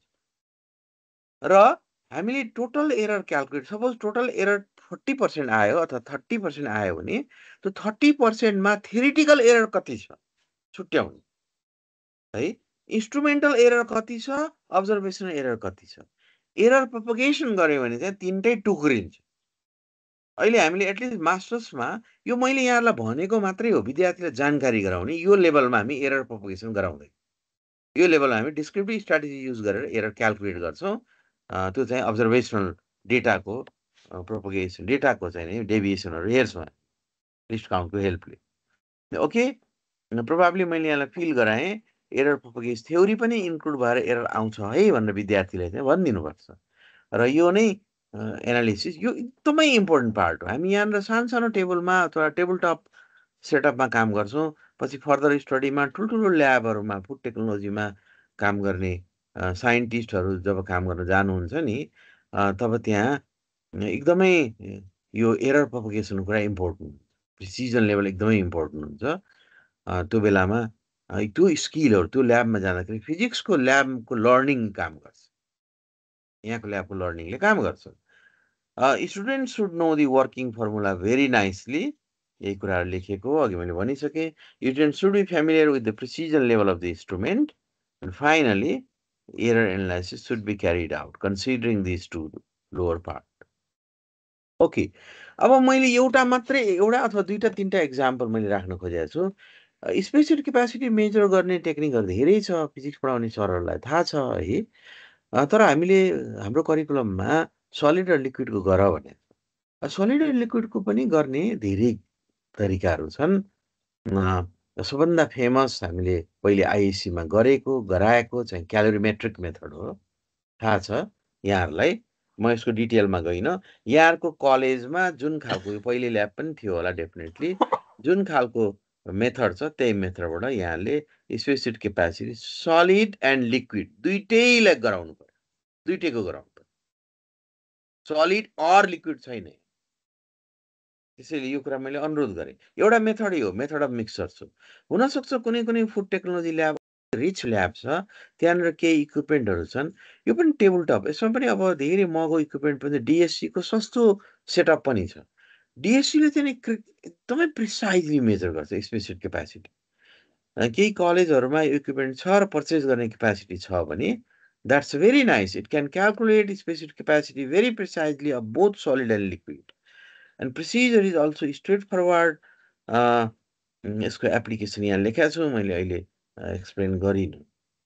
र हामीले total error calculate, suppose total error 40% आयो अथवा 30% आयो भने त्यो 30%मा थ्योरिटिकल एरर कति छ छुट्याउने है, इन्स्ट्रुमेन्टल एरर कति छ, अब्जर्भेसनल एरर कति छ। एरर प्रोपगेसन गर्यो भने चाहिँ तिनटै टुक्रिन्छ। अहिले हामीले एटलिस्ट मास्टर्समा यो मैले यहाँलाई भनेको मात्रै हो, विद्यार्थीलाई जानकारी गराउने। यो लेभलमा हामी एरर प्रोपगेसन गराउँदैन। यो लेभलमा हामी डिस्क्रिप्टिभ स्ट्राटेजी युज गरेर एरर क्यालकुलेट गर्छौँ। त्यो चाहिँ अब्जर्भेसनल डेटाको प्रोपगेसन, डेटाको चाहिँ डेभिएसनहरू हेर्छौँ लिस्ट काउन्टको हेल्पले। ओके, प्रोबाब्ली मैले यहाँलाई फिल गराएँ एरर प्रोपगेसन थ्योरी पनि इन्क्लुड भएर एरर आउँछ है भनेर विद्यार्थीलाई चाहिँ भनिदिनुपर्छ। र यो नै एनालिसिस यो एकदमै इम्पोर्टेन्ट पार्ट हो। हामी यहाँनिर सानो टेबलमा अथवा टेबल टप सेटअपमा काम गर्छौँ, पछि फर्दर स्टडीमा ठुल्ठुलो ल्याबहरूमा फुड टेक्नोलोजीमा काम गर्ने साइन्टिस्टहरू जब काम गर्न जानुहुन्छ नि, तब त्यहाँ एकदमै यो एरर प्रोपगेसनको कुरा इम्पोर्टेन्ट, प्रिसिजन लेभल एकदमै इम्पोर्टेन्ट हुन्छ। त्यो बेलामा त्यो स्किलहरू त्यो ल्याबमा जाँदाखेरि फिजिक्सको ल्याबको लर्निङ काम गर्छ। यहाँको ल्याबको लर्निङले काम गर्छ। Student should know the working formula very nicely. यही कुराहरू लेखेको अघि मैले भनिसकेँ। Student should be familiar with the precision level of the instrument. And finally error analysis should be carried out considering this two lower part. Okay, अब मैले एउटा अथवा दुईटा तिनटा एक्जाम्पल मैले राख्न खोजेको छु। स्पेसियल क्यापासिटी मेजर गर्ने टेक्निकहरू धेरै छ, फिजिक्स पढाउने सरहरूलाई थाहा छ है। तर हामीले हाम्रो करिकुलममा सलिड र लिक्विडको गर भने सलिड र लिक्विडको पनि गर्ने धेरै तरिकाहरू छन्। सबभन्दा फेमस हामीले पहिले आइएससीमा गराएको चाहिँ क्यालोरीमेट्रिक मेथड हो, थाहा छ यहाँहरूलाई। म यसको डिटेलमा गइनँ। यहाँहरूको कलेजमा जुन खालको पहिले ल्याब पनि थियो होला डेफिनेटली, जुन खालको मेथड छ त्यही मेथडबाट यहाँले specific capacity solid and liquid दुइटैलाई गराउनु पर्यो, दुइटैको गराउनु पर्यो, सलिड अर लिक्विड छैन। त्यसैले यो कुरा मैले अनुरोध गरेँ। एउटा मेथडै हो, मेथड अफ मिक्सचर। हुनसक्छ कुनै कुनै food technology lab rich lab छ, त्यहाँनिर केही इक्विपमेन्टहरू छन्, यो पनि टेबल टप। यसमा पनि अब धेरै महँगो इक्विपमेन्ट पनि डिएससीको सस्तो सेटअप पनि छ। डिएससीले चाहिँ एकदमै प्रिसाइजली मेजर गर्छ स्पेसिड क्यापासिटी। केही कलेजहरूमा इक्विपमेन्ट छ र पर्चेस गर्ने क्यापासिटी छ भने that's very nice. It can calculate specific capacity very precisely of both solid and liquid. And procedure is also straightforward. यसको एप्लिकेसन यहाँ लेखेको छु, मैले अहिले एक्सप्लेन गरिनँ।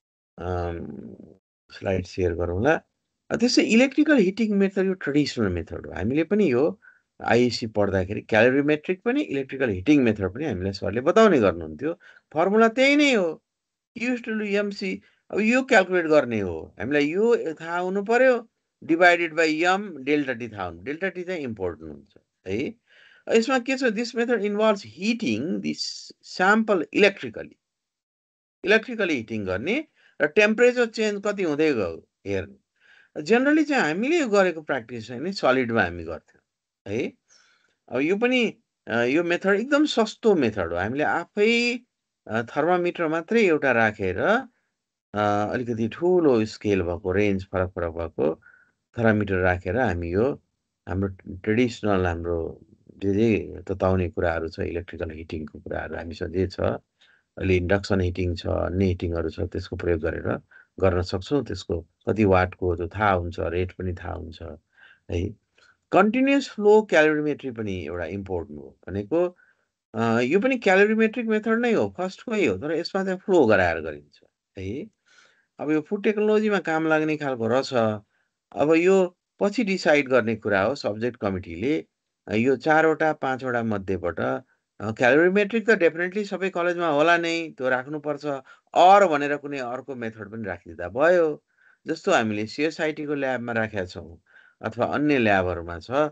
स्लाइड सेयर गरौँला। त्यसै इलेक्ट्रिकल हिटिङ मेथड यो ट्रेडिसनल मेथड हो। हामीले पनि यो आइएससी पढ्दाखेरि क्यालोरीमेट्रिक पनि इलेक्ट्रिकल हिटिङ मेथड पनि हामीलाई सरले बताउने गर्नुहुन्थ्यो। फर्मुला त्यही नै हो, एमसी। अब यो क्यालकुलेट गर्ने हो, हामीलाई यो थाहा हुनु पर्यो, divided by M delta T थाहा हुनु। डेल्टा टी चाहिँ इम्पोर्टेन्ट हुन्छ है। यसमा के छ, this method involves heating this sample electrically heating गर्ने र टेम्परेचर चेन्ज कति हुँदै गयो हेर्ने। जेनरली चाहिँ हामीले यो गरेको प्र्याक्टिस चाहिँ नि सलिडमा हामी गर्थ्यौँ है। अब यो पनि यो मेथड एकदम सस्तो मेथड हो। हामीले आफै थर्मामिटर मात्रै एउटा राखेर अलिकति ठुलो स्केल भएको, रेन्ज फरक फरक भएको थर्मामिटर राखेर हामी यो हाम्रो ट्रेडिसनल हाम्रो जे तताउने कुराहरू छ, इलेक्ट्रिकल हिटिङको कुराहरू हामीसँग जे छ, अहिले इन्डक्सन हिटिङ छ, अन्य हिटिङहरू छ, त्यसको प्रयोग गरेर गर्न सक्छौँ। त्यसको कति वाटको त्यो थाहा हुन्छ, रेट पनि थाहा हुन्छ है। कन्टिन्युस फ्लो क्यालोरीमेट्री पनि एउटा इम्पोर्टेन्ट हो। भनेको यो पनि क्यालोरीमेट्रिक मेथड नै हो, फर्स्टकै हो, तर यसमा चाहिँ फ्लो गराएर गरिन्छ है। अब यो फुड टेक्नोलोजीमा काम लाग्ने खालको रहेछ। अब यो पछि डिसाइड गर्ने कुरा हो सब्जेक्ट कमिटीले। यो 4वटा 5वटा मध्येबाट क्यालोरीमेट्रिक त डेफिनेटली सबै कलेजमा होला नै, त्यो राख्नुपर्छ। अर भनेर कुनै अर्को मेथड पनि राखिदिँदा भयो, जस्तो हामीले सिएसआइटीको ल्याबमा राखेका छौँ अथवा अन्य ल्याबहरूमा छ।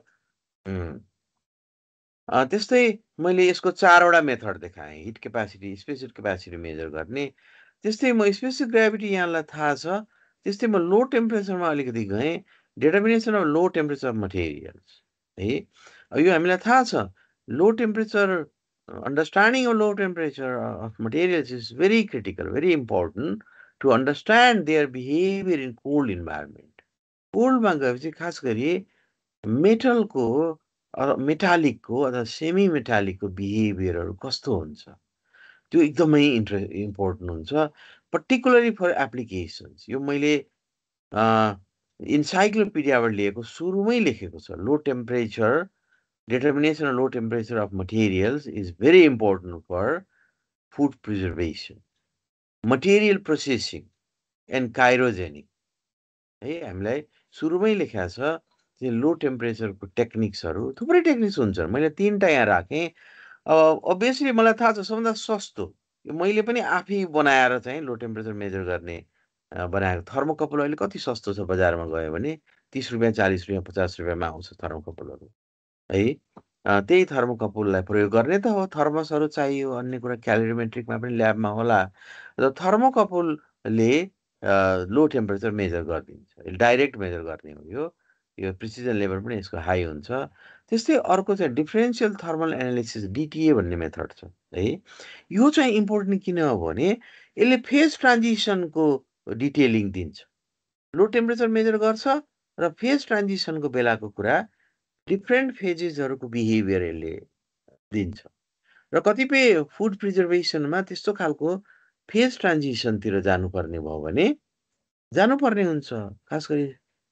त्यस्तै मैले यसको 4वटा मेथड देखाएँ, heat capacity, specific capacity measure गर्ने। त्यस्तै म स्पेसिफिक ग्राभिटी यहाँलाई थाहा छ, त्यस्तै म लो टेम्परेचरमा अलिकति गएँ, determination of low temperature of materials है। यो हामीलाई थाहा छ, low temperature understanding of low temperature of materials is very critical, very important to understand their behaviour in cold environment. कोल्डमा गएपछि खास गरी मेटलको मेटालिकको अथवा सेमी मेटालिकको बिहेभियरहरू कस्तो हुन्छ, त्यो एकदमै इम्पोर्टेन्ट हुन्छ, पर्टिकुलरली फर एप्लिकेसन्स। यो मैले इन्साइक्लोपिडियाबाट लिएको, सुरुमै लेखेको छ। Low temperature, determination of low temperature of materials is very important for food preservation, material processing and cryogenic है। हामीलाई सुरुमै लेखेको छ लो टेम्परेचरको टेक्निक्सहरू, थुप्रै टेक्निक्स हुन्छ। मैले 3टा यहाँ राखेँ। अभियसली मलाई थाहा छ सबभन्दा सस्तो, यो मैले पनि आफै बनाएर चाहिँ लो टेम्परेचर मेजर गर्ने बनाएको थर्मोकपल अहिले कति सस्तो छ बजारमा गयो भने, 30 रुपियाँ, 40 रुपियाँ, 50 रुपियाँमा आउँछ थर्मोकपलहरू है। त्यही थर्मोकपललाई प्रयोग गर्ने त हो। थर्मसहरू चाहियो, अन्य कुरा क्यालोरीमेट्रिकमा पनि ल्याबमा होला। र थर्मोकपलले लो टेम्परेचर मेजर गरिदिन्छ, डाइरेक्ट मेजर गर्ने हो। यो प्रिसिजन लेभल पनि यसको हाई हुन्छ। त्यस्तै अर्को चाहिँ डिफरेन्सियल थर्मल एनालिसिस, डिटिए भन्ने मेथड छ है। यो चाहिँ इम्पोर्टेन्ट किन हो भने यसले फेज ट्रान्जिसनको डिटेलिङ दिन्छ। लो टेम्परेचर मेजर गर्छ, र फेज ट्रान्जिसनको बेलाको कुरा डिफ्रेन्ट फेजेसहरूको बिहेभियर यसले दिन्छ र कतिपय फुड प्रिजर्भेसनमा त्यस्तो खालको फेज ट्रान्जिसनतिर जानुपर्ने भयो भने जानुपर्ने हुन्छ, खास गरी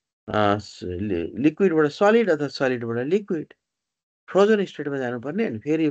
लिक्विडबाट सलिड अथवा सलिडबाट लिक्विड फ्रोजन स्टेटमा जानुपर्ने अनि फेरि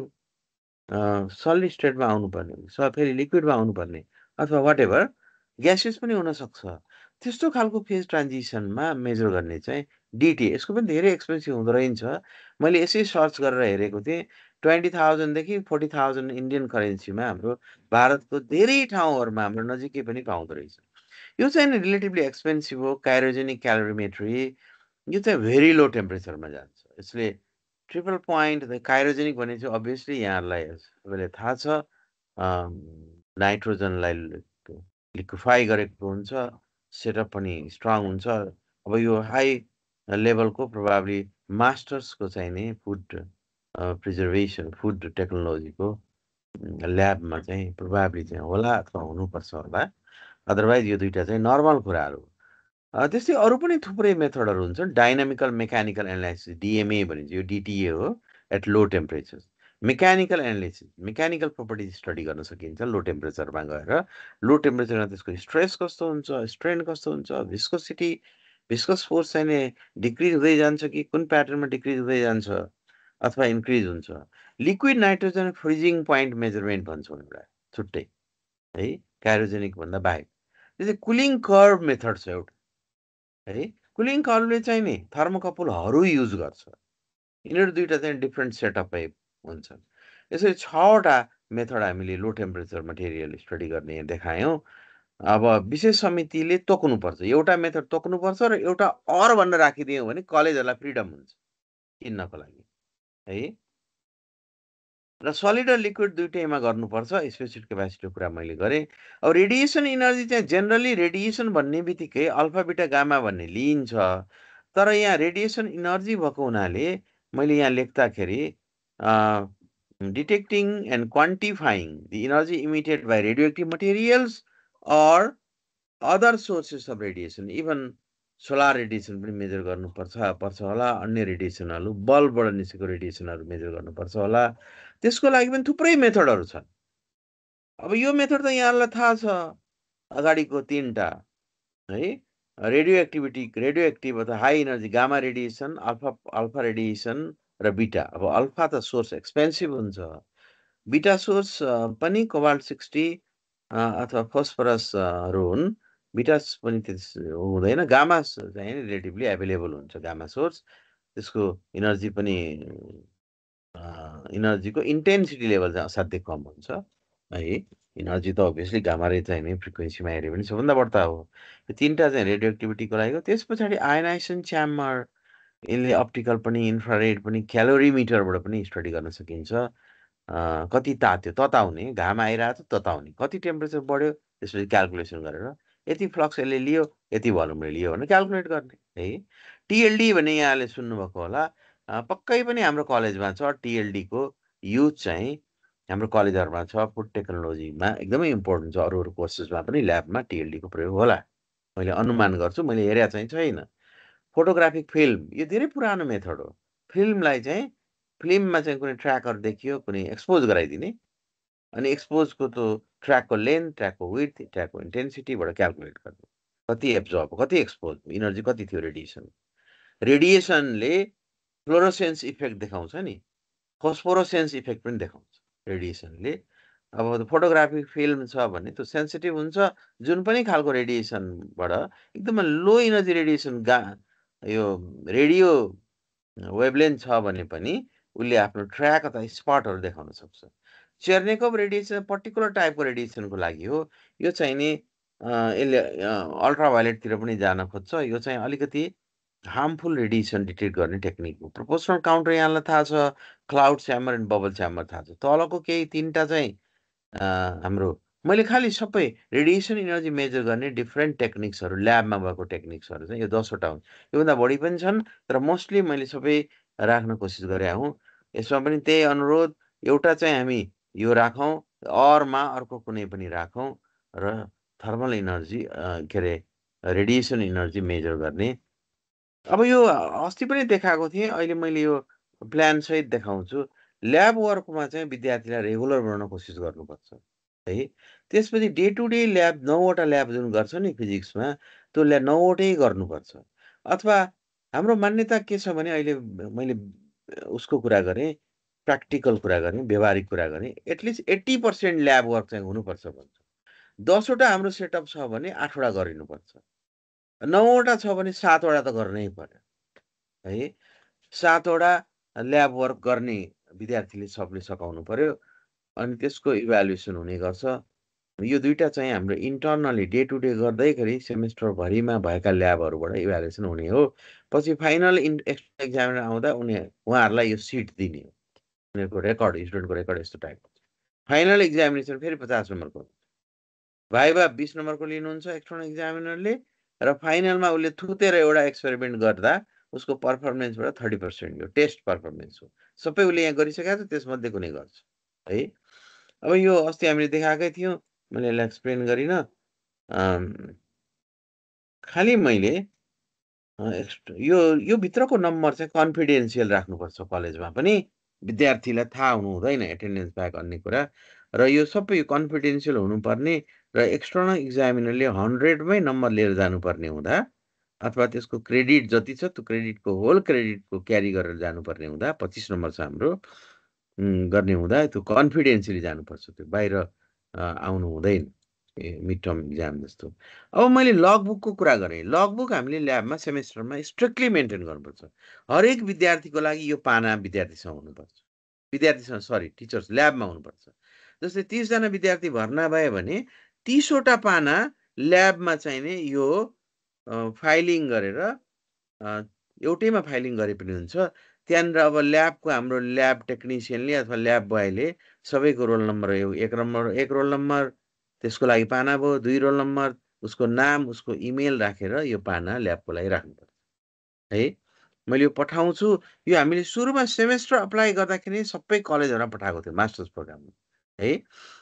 सलिड स्टेटमा आउनुपर्ने, फेरि लिक्विडमा आउनुपर्ने अथवा वाट एभर ग्यासेस पनि हुनसक्छ। त्यस्तो खालको फेज ट्रान्जिसनमा मेजर गर्ने चाहिँ डिटी, यसको पनि धेरै एक्सपेन्सिभ हुँदो रहेछ। मैले यसै सर्च गरेर हेरेको थिएँ, 20,000 देखि 40,000 इन्डियन करेन्सीमा हाम्रो भारतको धेरै ठाउँहरूमा हाम्रो नजिकै पनि पाउँदो रहेछ। यो चाहिँ रिलेटिभली एक्सपेन्सिभ हो। क्रायोजेनिक क्यालोरिमेट्री यो चाहिँ भेरी लो टेम्परेचरमा जान्छ। यसले ट्रिपल पोइन्ट क्रायोजेनिक भने चाहिँ अभियसली यहाँहरूलाई सबैलाई थाहा छ, नाइट्रोजनलाई लिक्विफाई गरेको हुन्छ, सेटअप पनि स्ट्रङ हुन्छ। अब यो हाई लेभलको प्रोभाब्ली मास्टर्सको चाहिने फुड प्रिजर्भेसन फुड टेक्नोलोजीको ल्याबमा चाहिँ प्रोभाब्ली चाहिँ होला अथवा हुनुपर्छ होला, अदरवाइज यो दुईवटा चाहिँ नर्मल कुराहरू। त्यस्तै अरू पनि थुप्रै मेथडहरू हुन्छन्। डाइनामिकल मेकानिकल एनालाइसिस डिएमए भनिन्छ, यो डिटिए हो at low temperature. Mechanical analysis mechanical properties study गर्न सकिन्छ लो टेम्परेचरमा गएर। लो टेम्परेचरमा त्यसको स्ट्रेस कस्तो हुन्छ, स्ट्रेन कस्तो हुन्छ, भिस्कोसिटी भिस्कस फोर्स चाहिँ डिक्रिज हुँदै जान्छ कि कुन प्याटर्नमा डिक्रिज हुँदै जान्छ अथवा इन्क्रिज हुन्छ। Liquid nitrogen freezing point measurement भन्छौँ एउटा छुट्टै है, क्रायोजेनिक भन्दा बाहेक। त्यसै कुलिङ कर्भ मेथड छ एउटा है। कुलिङ कर्भले चाहिँ नि थर्मोकपलहरू युज गर्छ। यिनीहरू दुईवटा चाहिँ डिफ्रेन्ट सेटअपै हुन्छन्। यसरी 6वटा मेथड हामीले लो टेम्परेचर मटेरियल स्टडी गर्ने देखायौँ। अब विशेष समितिले तोक्नुपर्छ, एउटा मेथड तोक्नुपर्छ र एउटा अर भनेर राखिदियौँ भने कलेजहरूलाई फ्रिडम हुन्छ किन्नको लागि है। र सलिड र लिक्विड दुइटैमा गर्नुपर्छ। स्पेसिफिक क्यापेसिटीको कुरा मैले गरेँ। अब रेडिएसन इनर्जी चाहिँ जेनरली रेडिएसन भन्ने बित्तिकै अल्फा बिटा गामा भन्ने लिइन्छ, तर यहाँ रेडिएसन इनर्जी भएको हुनाले मैले यहाँ लेख्दाखेरि detecting and quantifying the energy emitted by radioactive materials or other sources of radiation, even solar radiation पनि मेजर पर्छ होला, अन्य रेडिएसनहरू बल्बबाट निस्केको रेडिएसनहरू मेजर गर्नुपर्छ होला। त्यसको लागि पनि थुप्रै मेथडहरू छन्। अब यो मेथड त यहाँलाई थाहा छ, अगाडिको 3टा है। रेडियो एक्टिभ अथवा high energy gamma radiation, alpha radiation र बिटा। अब अल्फा त सोर्स एक्सपेन्सिभ हुन्छ, बिटा सोर्स पनि कोबाल्ट 60 अथवा फस्फरसहरू हुन्। बिटा पनि हुँदैन, गामा चाहिँ रिलेटिभली एभाइलेबल हुन्छ गामा सोर्स। त्यसको इनर्जी पनि इनर्जीको इन्टेन्सिटी लेभल चाहिँ असाध्यै कम हुन्छ है। इनर्जी त अभियसली गामा रे चाहिँ नि फ्रिक्वेन्सीमा हेऱ्यो भने सबभन्दा बढ्ता हो। यो 3टा चाहिँ रेडियो एक्टिभिटीको लागि हो। त्यस पछाडि आयनाइजेसन च्याम्बर, यसले अप्टिकल पनि इन्फ्रारेड पनि क्यालोरिमिटरबाट पनि स्टडी गर्न सकिन्छ। कति तात्यो तताउने, घाम आइरहेको छ तताउने, कति टेम्परेचर बढ्यो त्यसपछि क्यालकुलेसन गरेर यति फ्लक्स यसले लियो यति भल्युमले लियो भनेर क्यालकुलेट गर्ने है। टिएलडी भने यहाँले सुन्नुभएको होला, पक्कै पनि हाम्रो कलेजमा छ। टिएलडीको युज चाहिँ हाम्रो कलेजहरूमा छ। फुड टेक्नोलोजीमा एकदमै इम्पोर्टेन्ट छ। अरू कोर्सेसमा पनि ल्याबमा टिएलडीको प्रयोग होला मैले अनुमान गर्छु, मैले हेरेको चाहिँ छैन। फोटोग्राफिक फिल्म यो धेरै पुरानो मेथड हो। फिल्मलाई चाहिँ फिल्ममा चाहिँ कुनै ट्र्याकर देखियो, कुनै एक्सपोज गराइदिने, अनि एक्सपोजको त ट्र्याकको लेन्थ, ट्र्याकको विड्थ, ट्र्याकको इन्टेन्सिटीबाट क्यालकुलेट गर्ने, कति एब्जर्ब, कति एक्सपोज, इनर्जी कति थियो रेडिएसन। रेडिएसनले फ्लोरोसेन्स इफेक्ट देखाउँछ नि, फोस्फोरोसेन्स इफेक्ट पनि देखाउँछ रेडिएसनले। अब फोटोग्राफिक फिल्म छ भने त्यो सेन्सिटिभ हुन्छ, जुन पनि खालको रेडिएसनबाट एकदमै लो इनर्जी रेडिएसन यो रेडियो वेभलेन्थ छ भने पनि उसले आफ्नो ट्र्याक अथवा स्पटहरू देखाउन सक्छ। चेर्नेकोभ रेडिएसन पर्टिकुलर टाइपको रेडिएसनको लागि हो। यो चाहिँ नि यसले अल्ट्राभायोलेटतिर पनि जान खोज्छ। यो चाहिँ अलिकति हार्मफुल रेडिएसन डिटेक्ट गर्ने टेक्निक हो। प्रोपोर्सनल काउन्टर यहाँलाई थाहा छ, cloud chamber and bubble chamber थाहा छ। तलको केही 3टा चाहिँ हाम्रो मैले खालि सबै रेडिएसन इनर्जी मेजर गर्ने डिफ्रेन्ट टेक्निक्सहरू ल्याबमा भएको टेक्निक्सहरू चाहिँ यो 10वटा हुन्। योभन्दा बढी पनि छन्, तर मोस्टली मैले सबै राख्न कोसिस गरेँ हुँ। यसमा पनि त्यही अनुरोध, एउटा चाहिँ हामी यो राखौँ, अरमा अर्को कुनै पनि राखौँ र थर्मल इनर्जी के अरे रेडिएसन इनर्जी मेजर गर्ने अब यो अस्ति पनि देखाएको थिएँ, अहिले मैले यो प्लानसहित देखाउँछु। ल्याब वर्कमा चाहिँ विद्यार्थीलाई रेगुलर बनाउन कोसिस गर्नुपर्छ है। त्यसपछि डे टु डे ल्याब 9 वटा ल्याब जुन गर्छ नि फिजिक्समा, त्यो 9 वटै गर्नुपर्छ। अथवा हाम्रो मान्यता के छ भने अहिले मैले उसको कुरा गरेँ, प्र्याक्टिकल कुरा गरेँ, व्यावहारिक कुरा गरेँ, एटलिस्ट 80% ल्याब वर्क चाहिँ हुनुपर्छ भन्छ। 10 वटा हाम्रो सेटअप छ भने 8 वटा गरिनुपर्छ। 9 वटा छ भने 7 वटा त गर्नै पर्यो है। 7 वटा ल्याब वर्क गर्ने विद्यार्थीले सबले सघाउनु पर्यो अनि त्यसको इभ्यालुएसन हुने गर्छ। यो दुईटा चाहिँ हाम्रो इन्टर्नली डे टु डे गर्दैखेरि सेमेस्टरभरिमा भएका ल्याबहरूबाट इभ्यालुएसन हुने हो। पछि फाइनल एक्स्ट्रा एक्जामिनर आउँदा उहाँहरूलाई यो सिट दिने हो। उनीहरूको रेकर्ड, स्टुडेन्टको रेकर्ड यस्तो टाइपको। फाइनल एक्जामिनेसन फेरि 50 नम्बरको। भाइभा 20 नम्बरको लिनुहुन्छ एक्सटर्नल एक्जामिनरले, र फाइनलमा उसले थुतेर एउटा एक्सपेरिमेन्ट गर्दा उसको पर्फर्मेन्सबाट 30% हो, टेस्ट पर्फर्मेन्स हो। सबै उसले यहाँ गरिसकेको छ, त्यसमध्ये कुनै गर्छ है। अब यो अस्ति हामीले देखाएकै थियौँ, मैले यसलाई एक्सप्लेन गरिनँ। खालि मैले यो भित्रको नम्बर चाहिँ कन्फिडेन्सियल राख्नुपर्छ कलेजमा पनि, विद्यार्थीलाई थाहा हुनु हुँदैन एटेन्डेन्स बाहेक अन्य कुरा। र यो सबै कन्फिडेन्सियल हुनुपर्ने र एक्सटर्नल इक्जामिनरले 100मै नम्बर लिएर जानुपर्ने हुँदा, अथवा त्यसको क्रेडिट जति छ त्यो क्रेडिटको होल क्रेडिटको क्यारी गरेर जानुपर्ने हुँदा 25 नम्बर छ हाम्रो गर्ने हुँदा त्यो कन्फिडेन्सियली जानुपर्छ, त्यो बाहिर आउनु हुँदैन मिड टर्म इक्जाम जस्तो। अब मैले लगबुकको कुरा गरेँ। लगबुक हामीले ल्याबमा सेमेस्टरमा स्ट्रिक्टली मेन्टेन गर्नुपर्छ। हरेक विद्यार्थीको लागि यो पाना विद्यार्थीसँग हुनुपर्छ, विद्यार्थीसँग सरी टिचर्स ल्याबमा हुनुपर्छ। जस्तै 30 जना विद्यार्थी भर्ना भयो भने 30 वटा पाना ल्याबमा चाहिने यो फाइलिङ गरेर एउटैमा फाइलिङ गरे पनि हुन्छ। त्यहाँनिर अब ल्याबको हाम्रो ल्याब टेक्निसियनले अथवा ल्याब बोयले सबैको रोल नम्बर, एक रोल नम्बर, त्यसको लागि पाना भयो, 2 रोल नम्बर, उसको नाम, उसको इमेल राखेर यो पाना ल्याबको लागि राख्नुपर्छ है। मैले यो पठाउँछु। यो हामीले सुरुमा सेमेस्टर अप्लाई गर्दाखेरि सबै कलेजहरूमा पठाएको थियो मास्टर्स प्रोग्राममा है।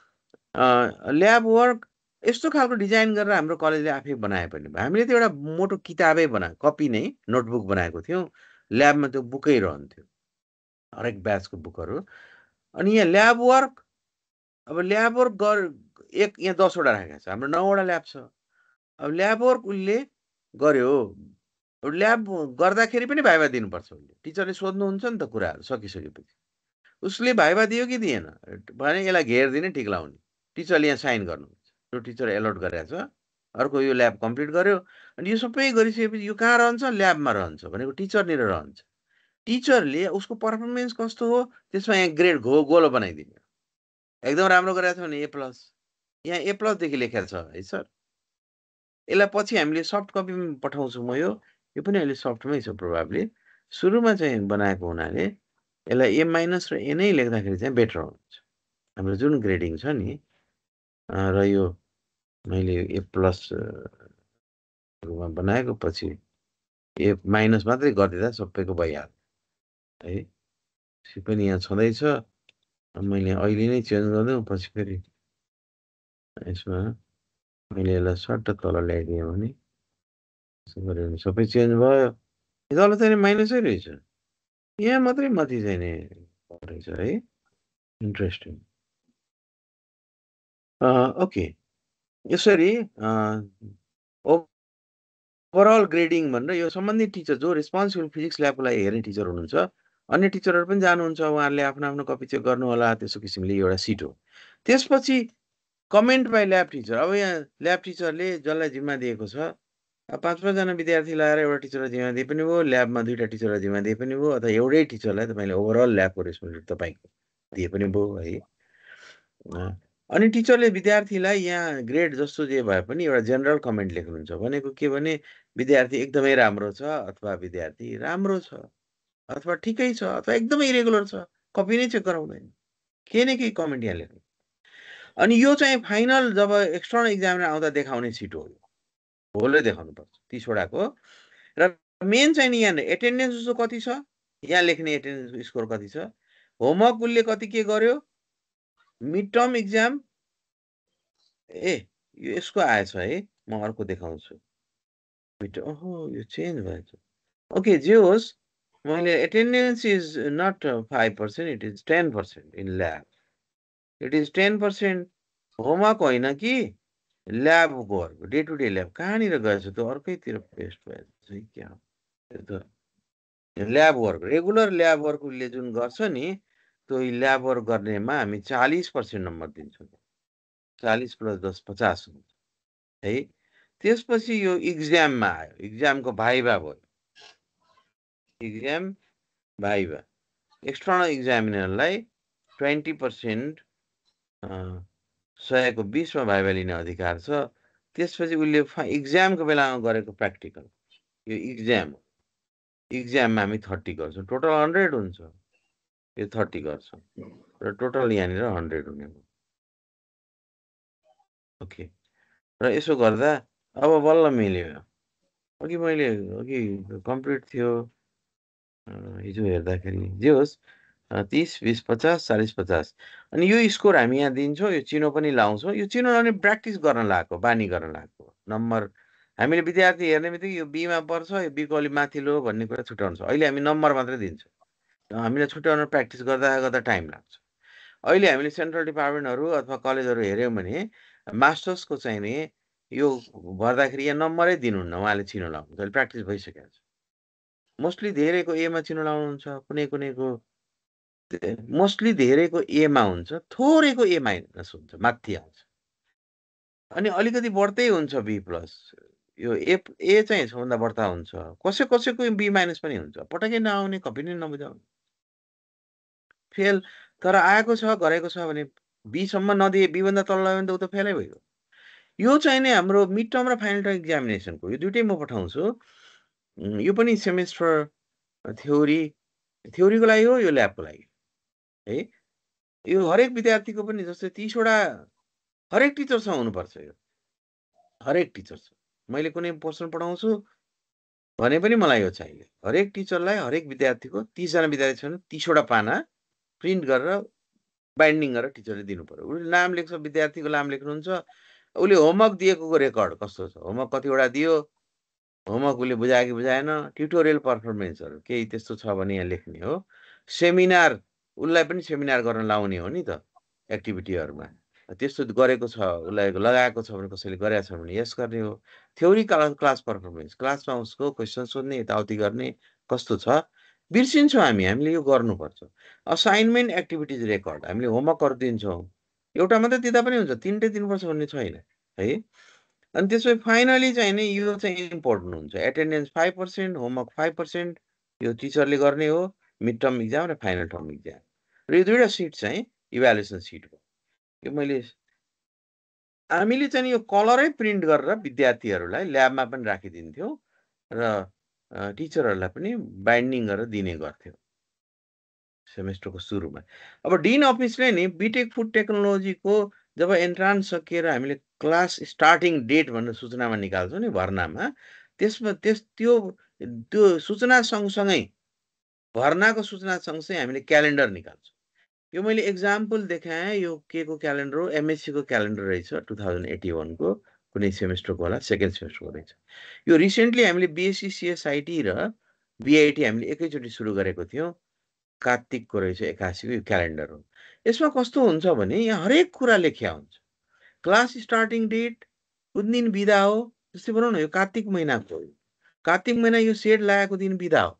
ल्याब वर्क यस्तो खालको डिजाइन गरेर हाम्रो कलेजले आफै बनाए पनि भयो। हामीले त एउटा मोटो किताबै कपी नै नोटबुक बनाएको थियौँ। ल्याबमा त्यो बुकै रहन्थ्यो, हरेक ब्याचको बुकहरू। अनि यहाँ ल्याब वर्क, अब ल्याब वर्क यहाँ 10 वटा राखेको छ, हाम्रो 9 वटा ल्याब छ। अब ल्याब वर्क उसले गर्यो, ल्याब गर्दाखेरि पनि भाइभा दिनुपर्छ उसले। टिचरले सोध्नुहुन्छ नि त कुराहरू सकिसकेपछि। उसले भाइभा दियो कि दिएन भने यसलाई घेरिदिने, टिक लाउने, टिचरले यहाँ साइन गर्नुहुन्छ, त्यो टिचर एलोट गरेको छ। अर्को यो ल्याब कम्प्लिट गर्यो। अनि यो सबै गरिसकेपछि यो कहाँ रहन्छ? ल्याबमा रहन्छ, भनेको टिचरनिर रहन्छ। टिचरले उसको पर्फर्मेन्स कस्तो हो त्यसमा यहाँ ग्रेड गोलो बनाइदिने। एकदम राम्रो गरेको छ भने A+, यहाँ A+ देखि लेखेर छ है सर। यसलाई पछि हामीले सफ्ट कपीमा पठाउँछु म। यो पनि अहिले सफ्टमै छ प्रोभाब्ली। सुरुमा चाहिँ बनाएको हुनाले यसलाई A- र A नै लेख्दाखेरि चाहिँ बेटर हुन्छ हाम्रो जुन ग्रेडिङ छ नि। र यो मैले A+ मा बनाएको, पछि A- मात्रै गरिदिँदा सबैको भइहाल्यो है। यो पनि यहाँ छँदैछ। मैले अहिले नै चेन्ज गरिदिउँ, पछि फेरि यसमा मैले यसलाई सट्ट तल ल्याइदिएँ भने यसो गऱ्यो भने सबै चेन्ज भयो। तल चाहिँ माइनसै रहेछ, यहाँ मात्रै माथि चाहिने रहेछ है। इन्ट्रेस्टिङ। ओके, यसरी ओभरअल ग्रेडिङ भनेर यो सम्बन्धित टिचर जो रेस्पोन्सिबल फिजिक्स ल्याबको लागि हेर्ने टिचर हुनुहुन्छ, अन्य टिचरहरू पनि जानुहुन्छ, उहाँहरूले आफ्नो आफ्नो कपी चेक गर्नु होला, त्यसो किसिमले एउटा सिट हो। त्यसपछि कमेन्ट बाई ल्याब टिचर। अब यहाँ ल्याब टिचरले जसलाई जिम्मा दिएको छ, 5-5 जना विद्यार्थी लगाएर एउटा टिचरलाई जिम्मा दिए पनि भयो, ल्याबमा 2टा टिचरलाई जिम्मा दिए पनि भयो, अथवा एउटै टिचरलाई तपाईँले ओभरअल ल्याबको रेस्पोन्सिबिलिटी तपाईँको दिए पनि भयो है। अनि टिचरले विद्यार्थीलाई यहाँ ग्रेड जस्तो जे भए पनि एउटा जेनरल कमेन्ट लेख्नुहुन्छ, भनेको के भने विद्यार्थी एकदमै राम्रो छ, अथवा विद्यार्थी राम्रो छ, अथवा ठिकै छ, अथवा एकदमै इरेगुलर छ, कपी नै चेक गराउँदैन, केही न केही कमेन्ट यहाँ लेख्नु। अनि यो चाहिँ फाइनल जब एक्सटर्नल इक्जामिनर आउँदा देखाउने सिट हो, होलै देखाउनु पर्छ 30 वटाको। र मेन चाहिँ नि यहाँ एटेन्डेन्स उसको कति छ, यहाँ लेख्ने एटेन्डेन्स स्कोर कति छ, होमवर्क उसले कति के गर्यो, मिड टर्म इक्जाम यो यसको आएछ है। म अर्को देखाउँछु। ओहो, यो चेन्ज भएछ। ओके जे होस् मैले attendance is not 5%, it is 10% in lab, it is 10% homework होइन कि lab work, day to day lab. कहाँनिर गएछ त्यो अर्कैतिर पेस्ट भएछ क्या त्यो त lab work, regular lab work उसले जुन गर्छ नि त्यो ल्याब वर्क गर्नेमा हामी 40% नम्बर दिन्छौँ। 40 + 10 50 हुन्छ है। त्यसपछि यो इक्जाममा आयो, इक्जामको भाइभा भयो, इक्जाम भाइभा। एक्सटर्नल इक्जामिनरलाई 20% 100 को 20 मा भाइभा लिने अधिकार छ। त्यसपछि उसले इक्जामको बेलामा गरेको प्र्याक्टिकल, यो इक्जाम हो, इक्जाममा हामी 30 गर्छौँ, टोटल 100 हुन्छ, यो 30 गर्छौँ र टोटल यहाँनिर 100 हुने हो। ओके, र यसो गर्दा अब बल्ल मिल्यो। अघि मैले अघि कम्प्लिट थियो हिजो हेर्दाखेरि। जे होस् 30 20 50 40 50 अनि यो स्कोर हामी यहाँ दिन्छौँ, यो चिनो पनि लाउँछौँ। यो चिनो लाउने प्र्याक्टिस गर्न लगाएको, बानी गर्न लगाएको नम्बर। हामीले विद्यार्थी हेर्ने बित्तिकै यो बीमा पर्छ, यो बीको अलिक माथिल्लो भन्ने कुरा छुट्याउँछ। अहिले हामी नम्बर मात्रै दिन्छौँ, हामीलाई छुट्याउन प्र्याक्टिस गर्दा गर्दा टाइम लाग्छ। अहिले हामीले सेन्ट्रल डिपार्टमेन्टहरू अथवा कलेजहरू हेऱ्यौँ भने मास्टर्सको चाहिँ नि यो भर्दाखेरि यहाँ नम्बरै दिनुहुन्न, उहाँले चिनो लाउनुहुन्छ। अहिले प्र्याक्टिस भइसकेको छ। मोस्टली धेरैको एमा चिनो लाउनुहुन्छ, कुनै कुनैको मोस्टली धेरैको एमा हुन्छ, थोरैको ए माइनस हुन्छ, माथि आउँछ। अनि अलिकति बढ्दै हुन्छ बी प्लस, यो ए चाहिँ सबभन्दा बढ्ता हुन्छ। कसैको बी माइनस पनि हुन्छ, पटक्कै नआउने, कपी नै नबुझाउने, फेल। तर आएको छ गरेको छ भने बीसम्म नदिए, बीभन्दा तल लाग्यो भने त ऊ त फेलै भयो। यो चाहिँ नि हाम्रो मिड टर्म र फाइनल टर्म इक्जामिनेसनको यो दुइटै म पठाउँछु। यो पनि सेमेस्टर थ्योरीको लागि हो, यो ल्याबको लागि है। यो हरेक विद्यार्थीको पनि जस्तै 30वटा हरेक टिचरसँग हुनुपर्छ। यो हरेक टिचर मैले कुनै पोर्सन पढाउँछु भने पनि मलाई यो चाहियो। हरेक टिचरलाई हरेक विद्यार्थीको 30 जना विद्यार्थी छन् 30वटा पाना प्रिन्ट गरेर बाइन्डिङ गरेर टिचरले दिनु पर्यो। उसले नाम लेख्छ, विद्यार्थीको नाम लेख्नुहुन्छ, उसले होमवर्क दिएको रेकर्ड कस्तो छ, होमवर्क कतिवटा दियो, होमवर्क उसले बुझायो कि बुझाएन, ट्युटोरियल पर्फर्मेन्सहरू केही त्यस्तो छ भने यहाँ लेख्ने हो। सेमिनार, उसलाई पनि सेमिनार गर्न लाउने हो नि त एक्टिभिटीहरूमा, त्यस्तो गरेको छ उसलाई लगाएको छ भने, कसैले गरेको छ भने यस गर्ने हो। थ्योरी क्लास पर्फर्मेन्स, क्लासमा उसको क्वेसन सोध्ने, यताउति गर्ने कस्तो छ बिर्सिन्छौँ हामीले यो गर्नुपर्छ। असाइनमेन्ट एक्टिभिटिज रेकर्ड, हामीले होमवर्कहरू दिन्छौँ, एउटा मात्रै दिँदा पनि हुन्छ, 3टै दिनुपर्छ भन्ने छैन है। अनि त्यसपछि फाइनली चाहिँ नि यो चाहिँ इम्पोर्टेन्ट हुन्छ, एटेन्डेन्स 5%, होमवर्क 5%, यो टिचरले गर्ने हो, मिड टर्म इक्जाम र फाइनल टर्म इक्जाम। र यो दुईवटा सिट चाहिँ इभ्यालुएसन सिट हो। यो मैले हामीले चाहिँ यो कलरै प्रिन्ट गरेर विद्यार्थीहरूलाई ल्याबमा पनि राखिदिन्थ्यौँ र टिचरहरूलाई पनि बाइन्डिङ गरेर दिने गर्थ्यौँ सेमेस्टरको सुरुमा। अब डिन अफिसले नि बिटेक फुड टेक्नोलोजीको जब एन्ट्रान्स सकिएर हामीले क्लास स्टार्टिङ डेट भनेर सूचनामा निकाल्छौँ नि भर्नामा, त्यसमा त्यो सूचना सँगसँगै भर्नाको सूचना सँगसँगै हामीले क्यालेन्डर निकाल्छौँ। यो मैले एक्जाम्पल देखाएँ, यो के को क्यालेन्डर हो, एमएससीको क्यालेन्डर रहेछ 2081 को, कुनै सेमेस्टरको होला, सेकेन्ड सेमेस्टरको रहेछ। यो रिसेन्टली हामीले बिएससी सिएसआइटी र बिआइटी हामीले एकैचोटि सुरु गरेको थियौँ, कार्तिकको रहेछ 81 को यो क्यालेन्डर हो। यसमा कस्तो हुन्छ भने यहाँ हरेक कुरा लेखिया हुन्छ, क्लास स्टार्टिङ डेट, कुन दिन बिदा हो, जस्तै भनौँ न यो कार्तिक महिनाको हो, कार्तिक महिना यो सेड लागेको दिन बिदा हो,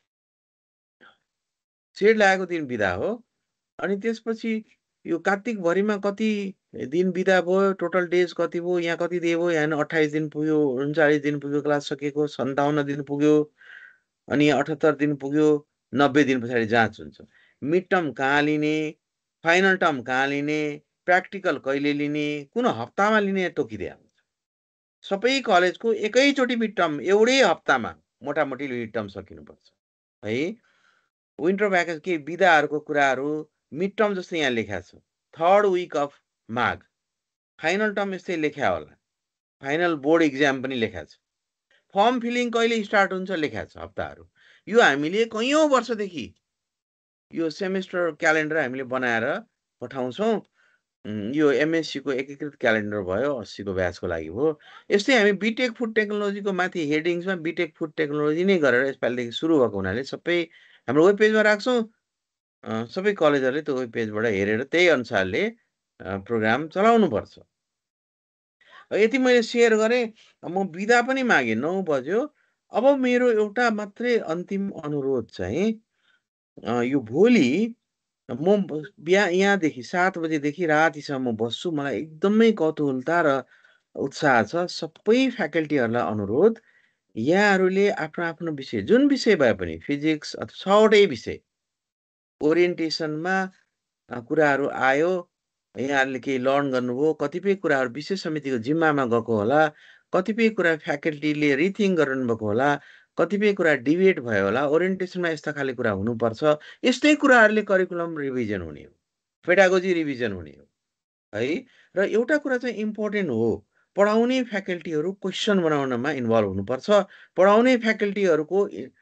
सेड लागेको दिन बिदा हो। अनि त्यसपछि यो कार्तिकभरिमा कति दिन बिदा भयो, टोटल डेज कति भयो, यहाँ कति डे भयो, यहाँ 28 दिन पुग्यो, 39 दिन पुग्यो क्लास सकेको, 57 दिन पुग्यो, अनि 78 दिन पुग्यो, 90 दिन पछाडि जाँच हुन्छ। मिड टर्म कहाँ लिने, फाइनल टर्म कहाँ लिने, प्र्याक्टिकल कहिले लिने, कुन हप्तामा लिने तोकिदिया हुन्छ। सबै कलेजको एकैचोटि मिड टर्म एउटै हप्तामा मोटामोटी मिड टर्म सकिनुपर्छ है। विन्टर भ्याकेसन के बिदाहरूको कुराहरू मिड टर्म जस्तै यहाँ लेखा छ, 3rd week of Magh. Final term यस्तै लेख्या होला, फाइनल बोर्ड इक्जाम पनि लेखा छ। फर्म फिलिङ कहिले स्टार्ट हुन्छ लेखा छ हप्ताहरू। यो हामीले कैयौँ वर्षदेखि यो सेमेस्टर क्यालेन्डर हामीले बनाएर पठाउँछौँ यो MSc को एकीकृत क्यालेन्डर भयो 80 को ब्याचको लागि हो। यस्तै हामी बिटेक फुड टेक्नोलोजीको माथि हेडिङ्समा बिटेक फुड टेक्नोलोजी नै गरेर यसपालिदेखि सुरु भएको हुनाले सबै हाम्रो वेब पेजमा राख्छौँ। सबै कलेजहरूले त्यो वेब पेजबाट हेरेर त्यही अनुसारले प्रोग्राम चलाउनुपर्छ। यति मैले सेयर गरेँ। म बिदा पनि मागेँ, 9 बज्यो। अब मेरो एउटा मात्रै अन्तिम अनुरोध चाहिँ यो भोलि म यहाँदेखि 7 बजेदेखि रातिसम्म बस्छु। मलाई एकदमै कौतूहलता र उत्साह छ। सबै फ्याकल्टीहरूलाई अनुरोध, यहाँहरूले आफ्नो विषय जुन विषय भए पनि फिजिक्स अथवा 6वटै विषय ओरिएन्टेसनमा कुराहरू आयो, यहाँहरूले केही लर्न गर्नुभयो, कतिपय कुराहरू विशेष समितिको जिम्मामा गएको होला, कतिपय कुरा फ्याकल्टीले रिथिङ्क गर्नुभएको होला, कतिपय कुरा डिबेट भयो होला, ओरिएन्टेसनमा यस्ता खाले कुरा हुनुपर्छ। यस्तै कुराहरूले करिकुलम रिभिजन हुने हो, पेडागोजी रिभिजन हुने हो है। र एउटा कुरा चाहिँ इम्पोर्टेन्ट हो, पढाउने फ्याकल्टीहरू क्वेसन बनाउनमा इन्भल्भ हुनुपर्छ। पढाउने फ्याकल्टीहरूको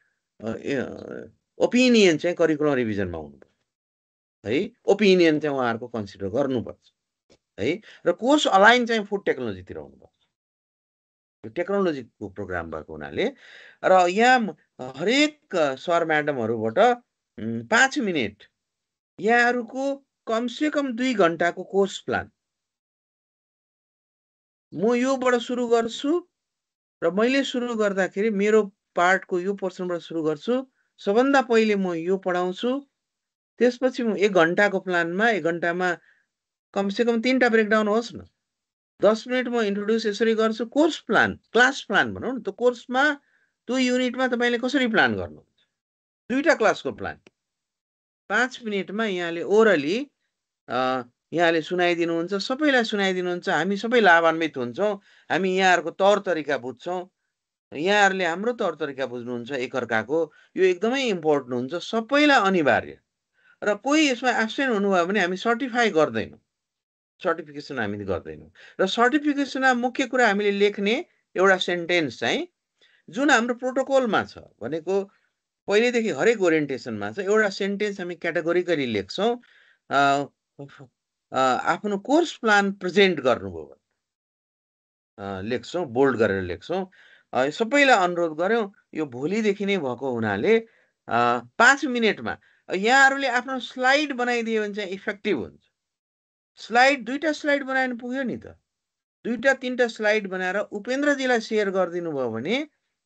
ओपिनियन चाहिँ करिकुलम रिभिजनमा हुनुपर्छ है। ओपिनियन चाहिँ उहाँहरूको कन्सिडर गर्नुपर्छ है। र कोर्स अलाइन चाहिँ फुड टेक्नोलोजीतिर हुनुपर्छ। यो टेक्नोलोजीको प्रोग्राम भएको हुनाले र यहाँ हरेक सर म्याडमहरूबाट 5 मिनट यहाँहरूको कमसेकम 2 घन्टाको कोर्स प्लान म योबाट सुरु गर्छु र मैले सुरु गर्दाखेरि मेरो पार्टको यो पोर्सनबाट सुरु गर्छु। सबभन्दा पहिले म यो पढाउँछु, त्यसपछि म 1 घन्टाको प्लानमा 1 घन्टामा कमसेकम 3टा ब्रेकडाउन होस् न। 10 मिनट म इन्ट्रोड्युस यसरी गर्छु। कोर्स प्लान, क्लास प्लान भनौँ न, त्यो कोर्समा त्यो युनिटमा तपाईँले कसरी प्लान गर्नुहुन्छ, 2टा क्लासको प्लान 5 मिनटमा यहाँले ओरली यहाँले सुनाइदिनुहुन्छ, सबैलाई सुनाइदिनुहुन्छ। हामी सबै लाभान्वित हुन्छौँ। हामी यहाँहरूको तौर तरिका बुझ्छौँ, यहाँहरूले हाम्रो तौर तरिका बुझ्नुहुन्छ एकअर्काको। यो एकदमै इम्पोर्टेन्ट हुन्छ, सबैलाई अनिवार्य। र कोही यसमा एब्सेन्ट हुनुभयो भने हामी सर्टिफाई गर्दैनौँ, सर्टिफिकेसन हामीले गर्दैनौँ। र सर्टिफिकेसनमा मुख्य कुरा हामीले लेख्ने एउटा सेन्टेन्स चाहिँ जुन हाम्रो प्रोटोकलमा छ भनेको पहिलेदेखि हरेक ओरिएन्टेसनमा छ, एउटा सेन्टेन्स हामी क्याटेगोरिकली लेख्छौँ। आफ्नो कोर्स प्लान प्रेजेन्ट गर्नुभयो लेख्छौँ, बोल्ड गरेर लेख्छौँ। सबैलाई अनुरोध गऱ्यौँ, यो भोलिदेखि नै भएको हुनाले 5 मिनटमा यहाँहरूले आफ्नो स्लाइड बनाइदियो भने चाहिँ इफेक्टिभ हुन्छ। स्लाइड 2टा स्लाइड बनाएर पुग्यो नि त। 2टा 3टा स्लाइड बनाएर उपेन्द्रजीलाई सेयर गरिदिनु भयो भने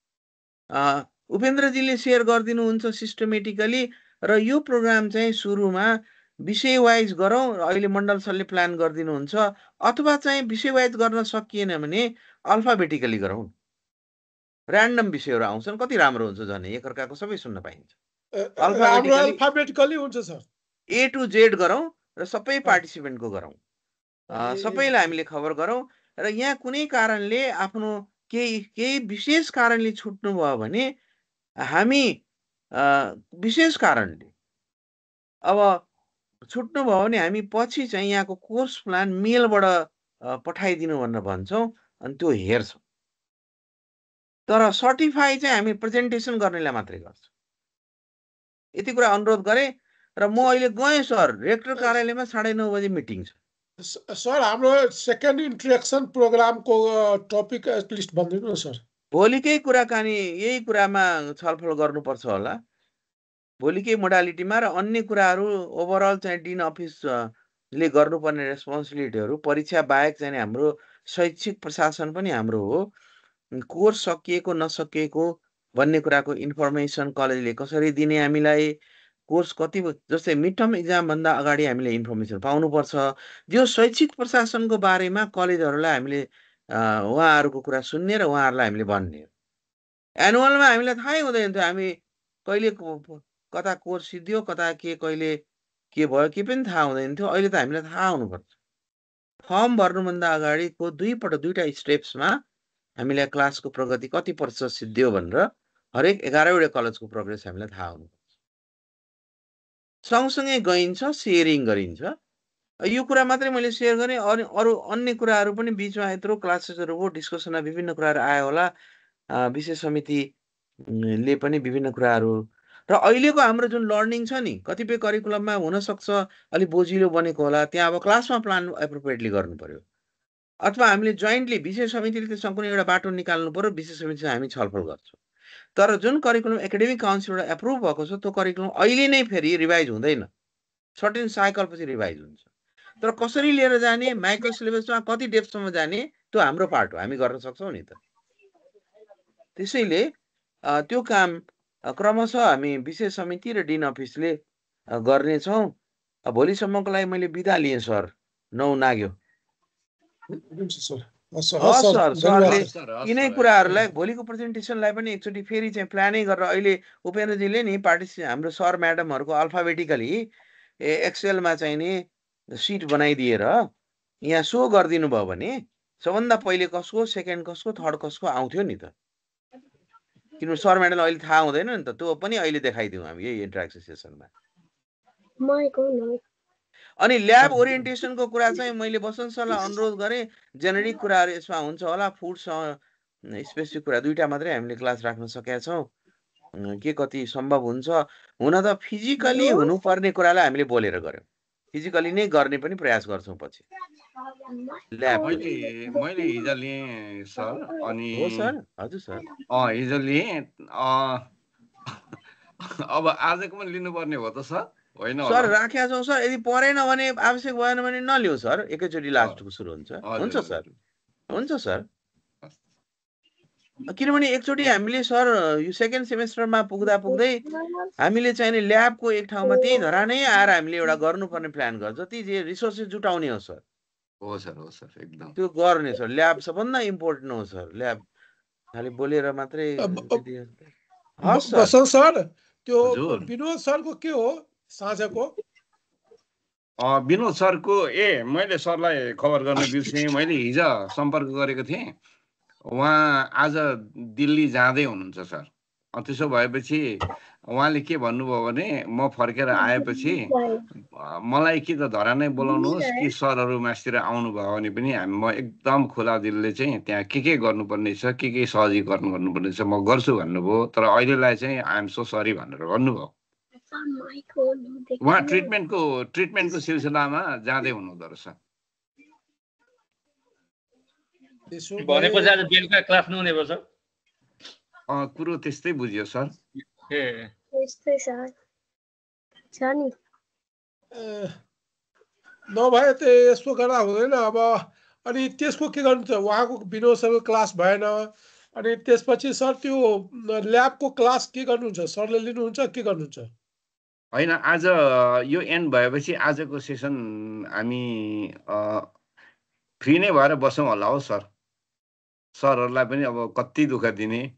उपेन्द्रजीले सेयर गरिदिनुहुन्छ सिस्टमेटिकली। र यो प्रोग्राम चाहिँ सुरुमा विषय वाइज गरौँ। अहिले मण्डल सरले प्लान गरिदिनुहुन्छ, अथवा चाहिँ विषय वाइज गर्न सकिएन भने अल्फाबेटिकली गरौँ। ऱ्यान्डम विषयहरू आउँछन्, कति राम्रो हुन्छ झन्, एकअर्काको सबै सुन्न पाइन्छ। अल्फाबेटिकली हुन्छ सर, A to Z गरौँ र सबै पार्टिसिपेन्टको गरौँ, सबैलाई हामीले खबर गरौँ। र यहाँ कुनै कारणले आफ्नो केही विशेष कारणले छुट्नु भयो भने हामी विशेष कारणले अब छुट्नु भयो भने हामी पछि चाहिँ यहाँको कोर्स प्लान मेलबाट पठाइदिनु भनेर भन्छौँ, अनि त्यो हेर्छौँ। तर सर्टिफाई चाहिँ हामी प्रेजेन्टेसन गर्नेलाई मात्रै गर्छौँ। यति कुरा अनुरोध गरेँ। र म अहिले गएँ सर, रेक्टर कार्यालयमा 9:30 बजे मिटिङ छ। सर हाम्रो सेकेन्ड इन्ट्रेक्सन प्रोग्रामको टपिक एटलिस्ट भनिदिनु न सर। भोलिकै कुराकानी यही कुरामा छलफल गर्नुपर्छ होला, भोलिकै मोडालिटीमा। र अन्य कुराहरू ओभरअल चाहिँ डिन अफिसले गर्नुपर्ने रेस्पोन्सिबिलिटीहरू परीक्षा बाहेक चाहिँ हाम्रो शैक्षिक प्रशासन पनि हाम्रो हो। कोर्स सकिएको नसकिएको भन्ने कुराको इन्फर्मेसन कलेजले कसरी दिने हामीलाई, कोर्स कति जस्तै मिड टर्म इक्जामभन्दा अगाडि हामीले इन्फर्मेसन पाउनुपर्छ। यो शैक्षिक प्रशासनको बारेमा कलेजहरूलाई हामीले उहाँहरूको कुरा सुन्ने र उहाँहरूलाई हामीले भन्ने। एनुअलमा हामीलाई थाहै हुँदैन थियो, हामी कहिले कता कोर्स सिद्धियो, कता कहिले के भयो के पनि थाहा हुँदैन थियो। अहिले त हामीलाई थाहा हुनुपर्छ। फर्म भर्नुभन्दा अगाडिको 2टा स्टेप्समा हामीलाई क्लासको प्रगति कति प्रतिशत सिद्धियो भनेर हरेक 11वटा कलेजको प्रोग्रेस हामीलाई थाहा हुनुपर्छ। सँगसँगै गइन्छ, सेयरिङ गरिन्छ। यो कुरा मात्रै मैले सेयर गरेँ। अरू अन्य कुराहरू पनि बिचमा यत्रो क्लासेसहरू हो, डिस्कसनमा विभिन्न कुराहरू आयो होला। विशेष समितिले पनि विभिन्न कुराहरू र अहिलेको हाम्रो जुन लर्निङ छ नि कतिपय करिकुलममा हुनसक्छ अलिक बोजिलो बनेको होला, त्यहाँ अब क्लासमा प्लान एप्रोप्रिएटली गर्नु पर्यो। अथवा हामीले जोइन्टली विषय समितिले त्यसमा कुनै एउटा बाटो निकाल्नु पर्यो, विषय समितिसँग हामी छलफल गर्छौँ। तर जुन करिकुलम एकाडेमिक काउन्सिलबाट एप्रुभ भएको छ त्यो करिकुलम अहिले नै फेरि रिभाइज हुँदैन, सर्टेन साइकलपछि रिभाइज हुन्छ। तर कसरी लिएर जाने, माइक्रो सिलेबसमा कति डेप्थसम्म जाने, त्यो हाम्रो पार्ट हो, हामी गर्न सक्छौँ नि त। त्यसैले त्यो काम क्रमशः हामी विषय समिति र डिन अफिसले गर्नेछौँ। भोलिसम्मको लागि मैले बिदा लिएँ सर, 9 नाग्यो। हुन्छ सर। हस् सर, सरले सर, यिनै कुराहरूलाई भोलिको प्रेजेन्टेसनलाई पनि एकचोटि फेरि चाहिँ प्लानै गरेर अहिले उपेन्द्रजीले नि हाम्रो सर म्याडमहरूको अल्फाबेटिकली एक्सेलमा चाहिँ नि सिट बनाइदिएर यहाँ सो गरिदिनु भयो भने सबभन्दा पहिले कसको, सेकेन्ड कसको, थर्ड कसको आउँथ्यो नि त। किनभने सर म्याडमलाई अहिले थाहा हुँदैन नि त, त्यो पनि अहिले देखाइदिउँ हामी यही इन्टरेक्सन सेसनमा। अनि ल्याब ओरिएन्टेसनको कुरा चाहिँ मैले बसन्त सरलाई अनुरोध गरेँ, जेनेरिक कुराहरू यसमा हुन्छ होला, फुडसँग स्पेसिफिक कुरा दुईवटा मात्रै हामीले क्लास राख्न सकेका छौँ, के कति सम्भव हुन्छ। हुन त फिजिकली हुनुपर्ने कुरालाई हामीले बोलेर गऱ्यौँ, फिजिकली नै गर्ने पनि प्रयास गर्छौँ पछि ल्याब। मैले हिजो लिएँ सर, अनि हो सर, हजुर सर, हिजो लिएँ। अब आजको पनि लिनुपर्ने हो त सर, होइन सर? राखेका छौँ सर, यदि परेन भने आवश्यक भएन भने नलिउँ सर, एकैचोटि लास्टको सुरु हुन्छ। हुन्छ सर, हुन्छ सर। किनभने एकचोटि हामीले सर यो सेकेन्ड सेमेस्टरमा पुग्दै हामीले चाहिँ ल्याबको एक ठाउँमा त्यही धरानै आएर हामीले एउटा गर्नुपर्ने प्लान गर्छ, जति जे रिसोर्सेस जुटाउने हो सर। हो सर, हो सर, एकदम त्यो गर्ने सर। ल्याब सबभन्दा इम्पोर्टेन्ट हो सर, ल्याब खालि बोलेर मात्रै। बसन्त सर, त्यो विनोद सरको के हो साँझको? विनोद सरको मैले सरलाई खबर गर्न बिर्सेँ। मैले हिजो सम्पर्क गरेको थिएँ, उहाँ आज दिल्ली जाँदै हुनुहुन्छ सर। त्यसो भएपछि उहाँले के भन्नुभयो भने म फर्केर आएपछि मलाई कि त धरानै बोलाउनुहोस् कि सरहरू मास्तिर आउनुभयो भने पनि म एकदम खुला दिलले चाहिँ त्यहाँ के गर्नुपर्ने छ, के सहजीकरण गर्नुपर्ने छ म गर्छु भन्नुभयो। तर अहिलेलाई चाहिँ आइ एम सो सरी भनेर भन्नुभयो। उहाँ ट्रिटमेन्टको सिलसिलामा जाँदै हुनुहुँदो रहेछ। भनेपछि आज बेलुका क्लास नहुने भयो सर? कुरो त्यस्तै बुझ्यो सर। नभए त यस्तो गर्दा हुँदैन। अब अनि त्यसको के गर्नुहुन्छ? उहाँको विनोद सरको क्लास भएन, अनि त्यसपछि सर त्यो ल्याबको क्लास के गर्नुहुन्छ? सरले लिनुहुन्छ के गर्नुहुन्छ? होइन, आज यो एन्ड भएपछि आजको सेसन हामी फ्री नै भएर बसौँ होला हो सर। सरहरूलाई पनि अब कति दुःख दिने,